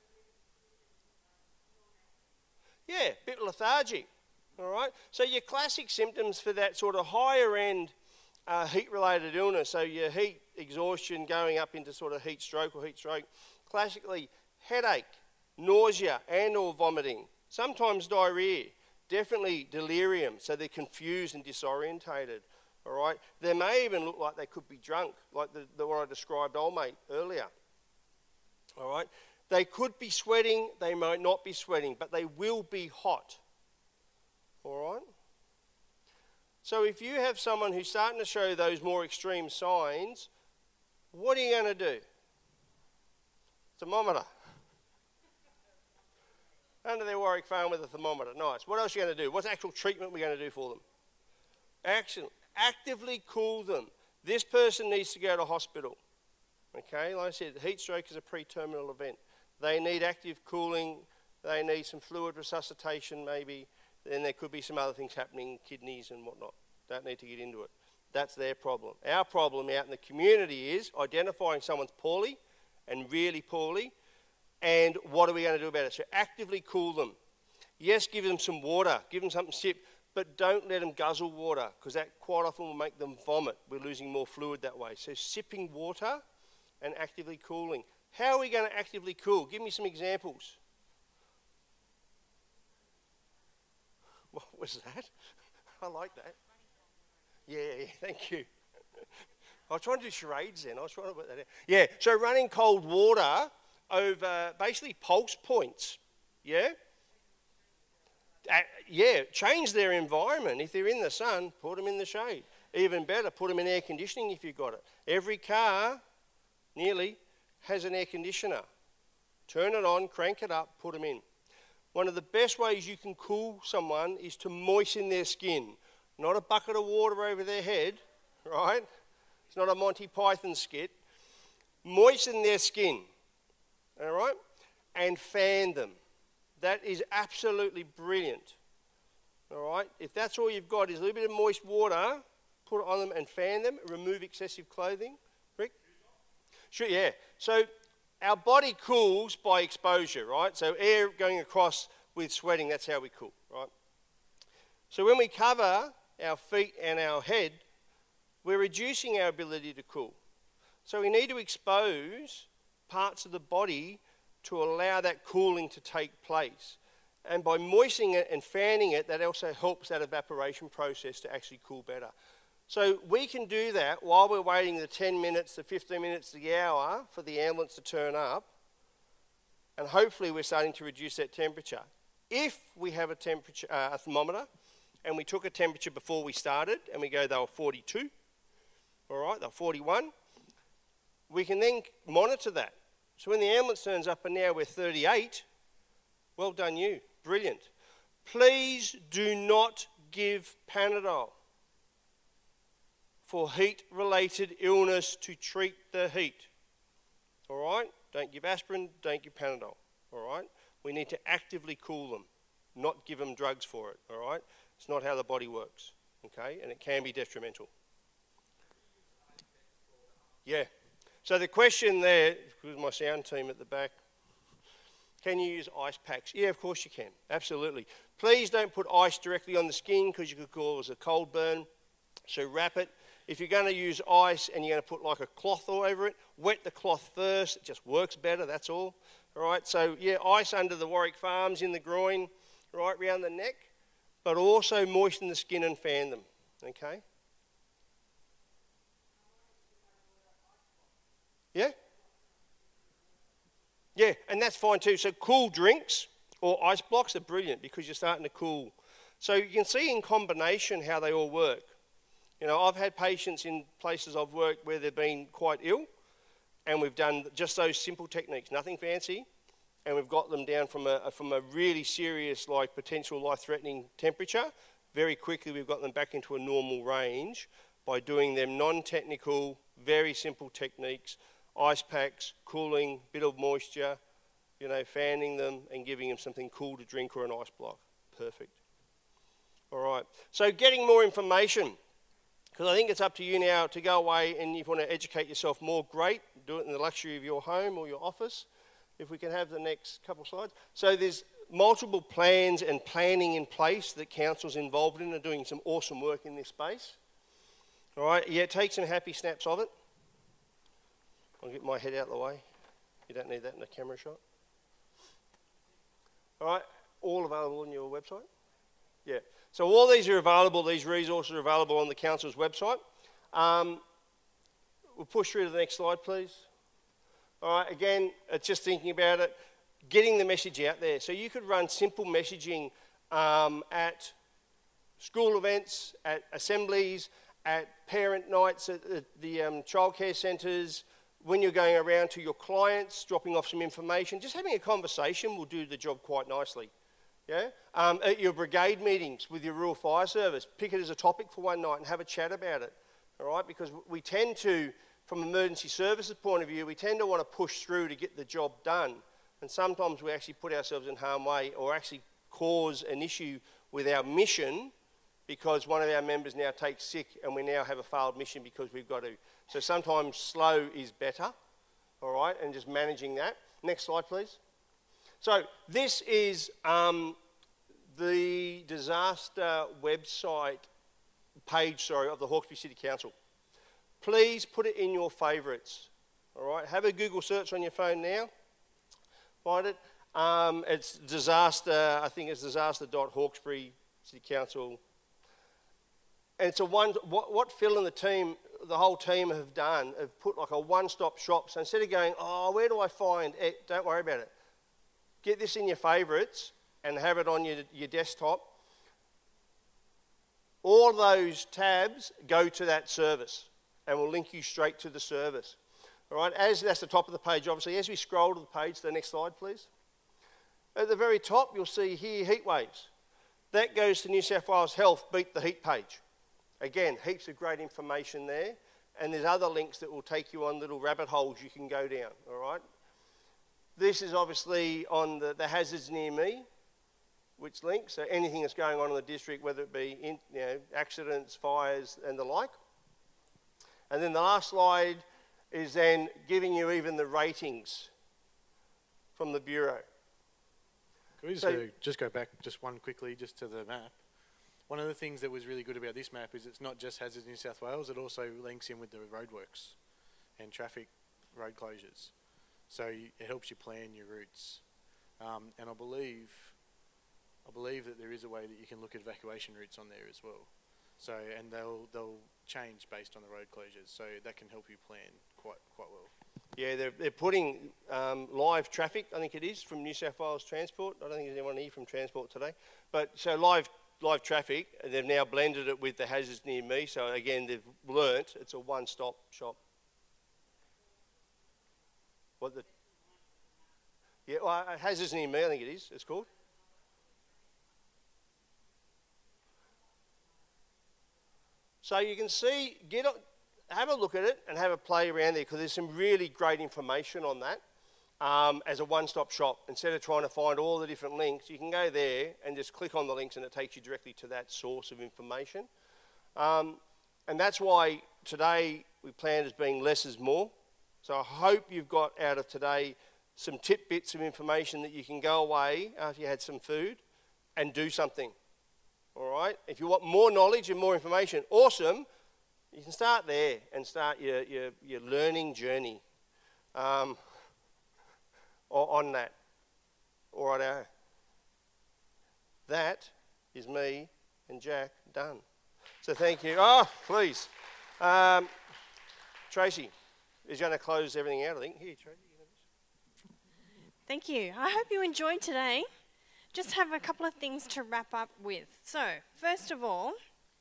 Yeah, a bit lethargic, all right? So your classic symptoms for that sort of higher end uh, heat-related illness, so your heat exhaustion going up into sort of heat stroke or heat stroke, classically headache, nausea and or vomiting, sometimes diarrhea, definitely delirium, so they're confused and disorientated, all right? They may even look like they could be drunk, like the, the what I described old mate earlier, all right? They could be sweating, they might not be sweating, but they will be hot, all right? So if you have someone who's starting to show those more extreme signs, what are you going to do? Thermometer. Under their Warwick farm with a thermometer, nice. What else are you going to do? What's actual treatment we're going to do for them? Action, actively cool them. This person needs to go to hospital, okay? Like I said, heat stroke is a pre-terminal event. They need active cooling, they need some fluid resuscitation maybe, then there could be some other things happening, kidneys and whatnot. Don't need to get into it. That's their problem. Our problem out in the community is identifying someone's poorly and really poorly, and what are we going to do about it? So actively cool them. Yes, give them some water, give them something to sip, but don't let them guzzle water, because that quite often will make them vomit. We're losing more fluid that way. So sipping water and actively cooling. How are we going to actively cool? Give me some examples. What was that? I like that. Yeah, yeah, thank you. I was trying to do charades then. I was trying to put that in. Yeah, so running cold water over basically pulse points. Yeah? Uh, yeah, change their environment. If they're in the sun, put them in the shade. Even better, put them in air conditioning if you've got it. Every car, nearly, has an air conditioner. Turn it on, crank it up, put them in. One of the best ways you can cool someone is to moisten their skin. not a bucket of water over their head, right? It's not a Monty Python skit. Moisten their skin, all right? And fan them. That is absolutely brilliant, all right? If that's all you've got is a little bit of moist water, put it on them and fan them, remove excessive clothing. Rick? Sure, yeah. So our body cools by exposure, right? So air going across with sweating, that's how we cool, right? So when we cover our feet and our head, we're reducing our ability to cool. So we need to expose parts of the body to allow that cooling to take place. And by moistening it and fanning it, that also helps that evaporation process to actually cool better. So we can do that while we're waiting the ten minutes, the fifteen minutes, the hour for the ambulance to turn up, and hopefully we're starting to reduce that temperature. If we have a temperature, uh, a thermometer, and we took a temperature before we started, and we go they were forty-two, all right, they're forty-one, we can then monitor that. So when the ambulance turns up and now we're thirty-eight, well done you, brilliant. Please do not give Panadol for heat-related illness to treat the heat, all right? Don't give aspirin, don't give Panadol, all right? We need to actively cool them, not give them drugs for it, all right? It's not how the body works, okay? And it can be detrimental. Yeah. So the question there, because my sound team at the back, can you use ice packs? Yeah, of course you can, absolutely. Please don't put ice directly on the skin because you could cause a cold burn, so wrap it. If you're going to use ice and you're going to put like a cloth all over it, wet the cloth first, it just works better, that's all. All right, so yeah, ice under the Warwick Farms, in the groin, right round the neck, but also moisten the skin and fan them, okay? Yeah? Yeah, and that's fine too. So cool drinks or ice blocks are brilliant because you're starting to cool. So you can see in combination how they all work. You know, I've had patients in places I've worked where they've been quite ill, and we've done just those simple techniques, nothing fancy, and we've got them down from a, from a really serious, like potential life-threatening temperature. Very quickly we've got them back into a normal range by doing them non-technical, very simple techniques, ice packs, cooling, bit of moisture, you know, fanning them and giving them something cool to drink or an ice block. Perfect. All right, so getting more information. Because I think it's up to you now to go away, and if you want to educate yourself more, great. Do it in the luxury of your home or your office. If we can have the next couple slides. So there's multiple plans and planning in place that council's involved in and doing some awesome work in this space. All right, yeah, take some happy snaps of it. I'll get my head out of the way. You don't need that in a camera shot. All right, all available on your website? Yeah. So all these are available, these resources are available on the council's website. Um, we'll push through to the next slide, please. All right, again, it's just thinking about it, getting the message out there. So you could run simple messaging um, at school events, at assemblies, at parent nights, at the, the um, childcare centres, when you're going around to your clients, dropping off some information. Just having a conversation will do the job quite nicely. Yeah? Um, at your brigade meetings with your rural fire service, pick it as a topic for one night and have a chat about it, all right? Because we tend to, from an emergency services point of view, we tend to want to push through to get the job done. And sometimes we actually put ourselves in harm's way or actually cause an issue with our mission because one of our members now takes sick and we now have a failed mission because we've got to. So sometimes slow is better, all right, and just managing that. Next slide, please. So this is um, the disaster website page, sorry, of the Hawkesbury City Council. Please put it in your favourites, all right? Have a Google search on your phone now. Find it. Um, it's disaster, I think it's disaster dot hawkesbury city council. And it's a one, what, what Phil and the team, the whole team have done, have put like a one-stop shop. So instead of going, oh, where do I find it? Don't worry about it. Get this in your favourites and have it on your, your desktop. All those tabs go to that service and will link you straight to the service. All right, as that's the top of the page, obviously. As we scroll to the page, the next slide, please. At the very top, you'll see here Heatwaves. That goes to New South Wales Health, beat the heat page. Again, heaps of great information there. And there's other links that will take you on little rabbit holes you can go down, all right? This is obviously on the, the hazards near me, which link, so anything that's going on in the district, whether it be in, you know, accidents, fires, and the like. And then the last slide is then giving you even the ratings from the Bureau. Can we just, So- go, just go back just one quickly, just to the map? One of the things that was really good about this map is it's not just Hazards New South Wales, it also links in with the roadworks and traffic road closures. So you, it helps you plan your routes. Um, and I believe, I believe that there is a way that you can look at evacuation routes on there as well. So, and they'll, they'll change based on the road closures, so that can help you plan quite, quite well. Yeah, they're, they're putting um, live traffic, I think it is, from New South Wales Transport. I don't think there's anyone here from Transport today. But so live live traffic, they've now blended it with the hazards near me. So again, they've learnt it's a one-stop shop. What the? Yeah, well, uh, hazards near me, I think it is, it's called. So you can see, get on, have a look at it and have a play around there because there's some really great information on that um, as a one-stop shop. Instead of trying to find all the different links, you can go there and just click on the links and it takes you directly to that source of information. Um, and that's why today we planned as being less is more. So I hope you've got out of today some tidbits of information that you can go away after you had some food and do something. All right? If you want more knowledge and more information, awesome. You can start there and start your, your, your learning journey um, on that. All right, uh, that is me and Jack done. So thank you. Oh, please. Um, Tracey is going to close everything out, I think. Here, Tracey. Thank you. I hope you enjoyed today. Just have a couple of things to wrap up with. So, first of all,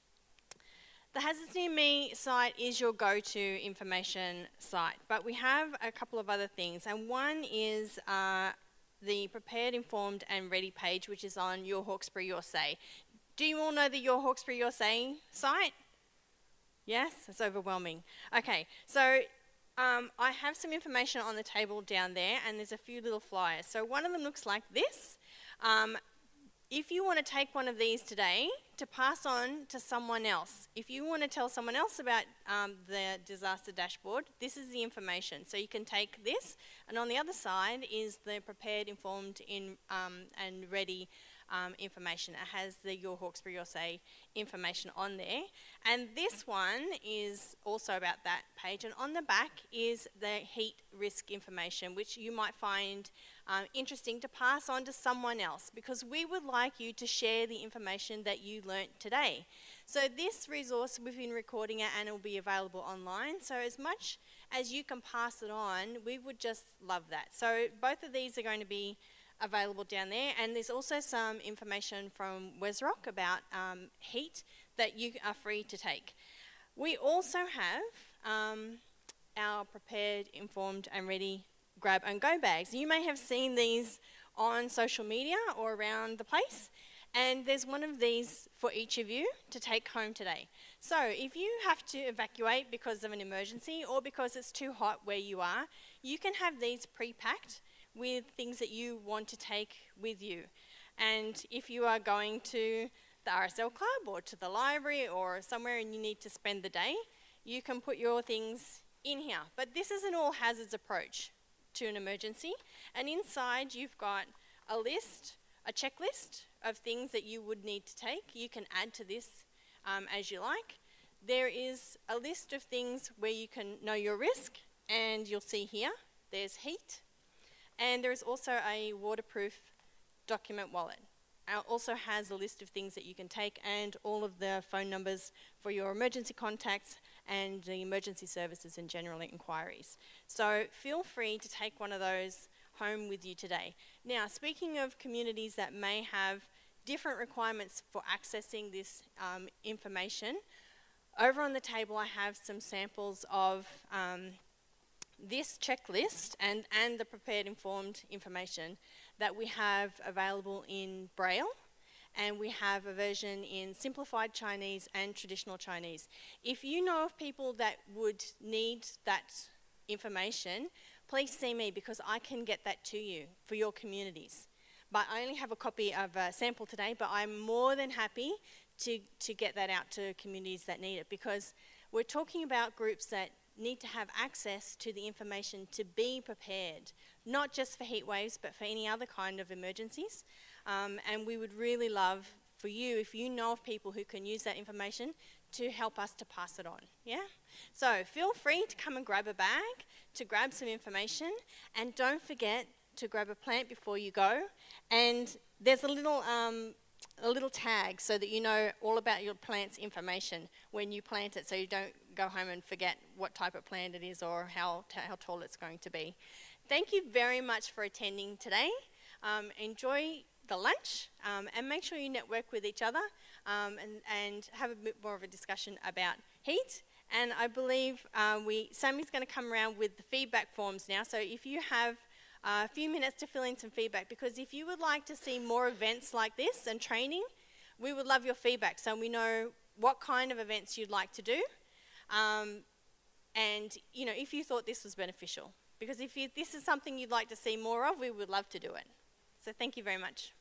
the Hazards Near Me site is your go-to information site, but we have a couple of other things, and one is uh, the Prepared, Informed and Ready page, which is on Your Hawkesbury, Your Say. Do you all know the Your Hawkesbury, Your Say site? Yes? It's overwhelming. Okay, so um, I have some information on the table down there, and there's a few little flyers. So one of them looks like this. Um, if you want to take one of these today to pass on to someone else, if you want to tell someone else about um, the disaster dashboard, this is the information. So you can take this, and on the other side is the Prepared, Informed in, um, and Ready um, information. It has the Your Hawkesbury, Your Say information on there. And this one is also about that page. And on the back is the heat risk information, which you might find Um, interesting to pass on to someone else, because we would like you to share the information that you learnt today. So this resource, we've been recording it and it will be available online. So as much as you can pass it on, we would just love that. So both of these are going to be available down there, and there's also some information from Wesrock about um, heat that you are free to take. We also have um, our Prepared, Informed and Ready grab and go bags. You may have seen these on social media or around the place, and there's one of these for each of you to take home today. So if you have to evacuate because of an emergency or because it's too hot where you are, you can have these pre-packed with things that you want to take with you. And if you are going to the R S L club or to the library or somewhere and you need to spend the day, you can put your things in here. But this is an all hazards approach to an emergency, and inside you've got a list, a checklist of things that you would need to take. You can add to this um, as you like. There is a list of things where you can know your risk, and you'll see here there's heat, and there's also a waterproof document wallet. It also has a list of things that you can take and all of the phone numbers for your emergency contacts and the emergency services and general inquiries. So feel free to take one of those home with you today. Now, speaking of communities that may have different requirements for accessing this um, information, over on the table I have some samples of um, this checklist and, and the Prepared, Informed information that we have available in Braille and we have a version in simplified Chinese and traditional Chinese. If you know of people that would need that information, please see me because I can get that to you for your communities. But I only have a copy of a sample today, but I'm more than happy to, to get that out to communities that need it, because we're talking about groups that need to have access to the information to be prepared, not just for heat waves, but for any other kind of emergencies. Um, and we would really love for you, if you know of people who can use that information, to help us to pass it on, yeah? So feel free to come and grab a bag, to grab some information, and don't forget to grab a plant before you go. And there's a little, um, a little tag so that you know all about your plant's information when you plant it, so you don't go home and forget what type of plant it is or how, how tall it's going to be. Thank you very much for attending today. Um, enjoy the lunch, um, and make sure you network with each other, um, and, and have a bit more of a discussion about heat. And I believe uh, we, Sammy's going to come around with the feedback forms now, so if you have uh, a few minutes to fill in some feedback, because if you would like to see more events like this and training, we would love your feedback so we know what kind of events you'd like to do, um, and you know, if you thought this was beneficial. Because if you, this is something you'd like to see more of, we would love to do it. So thank you very much.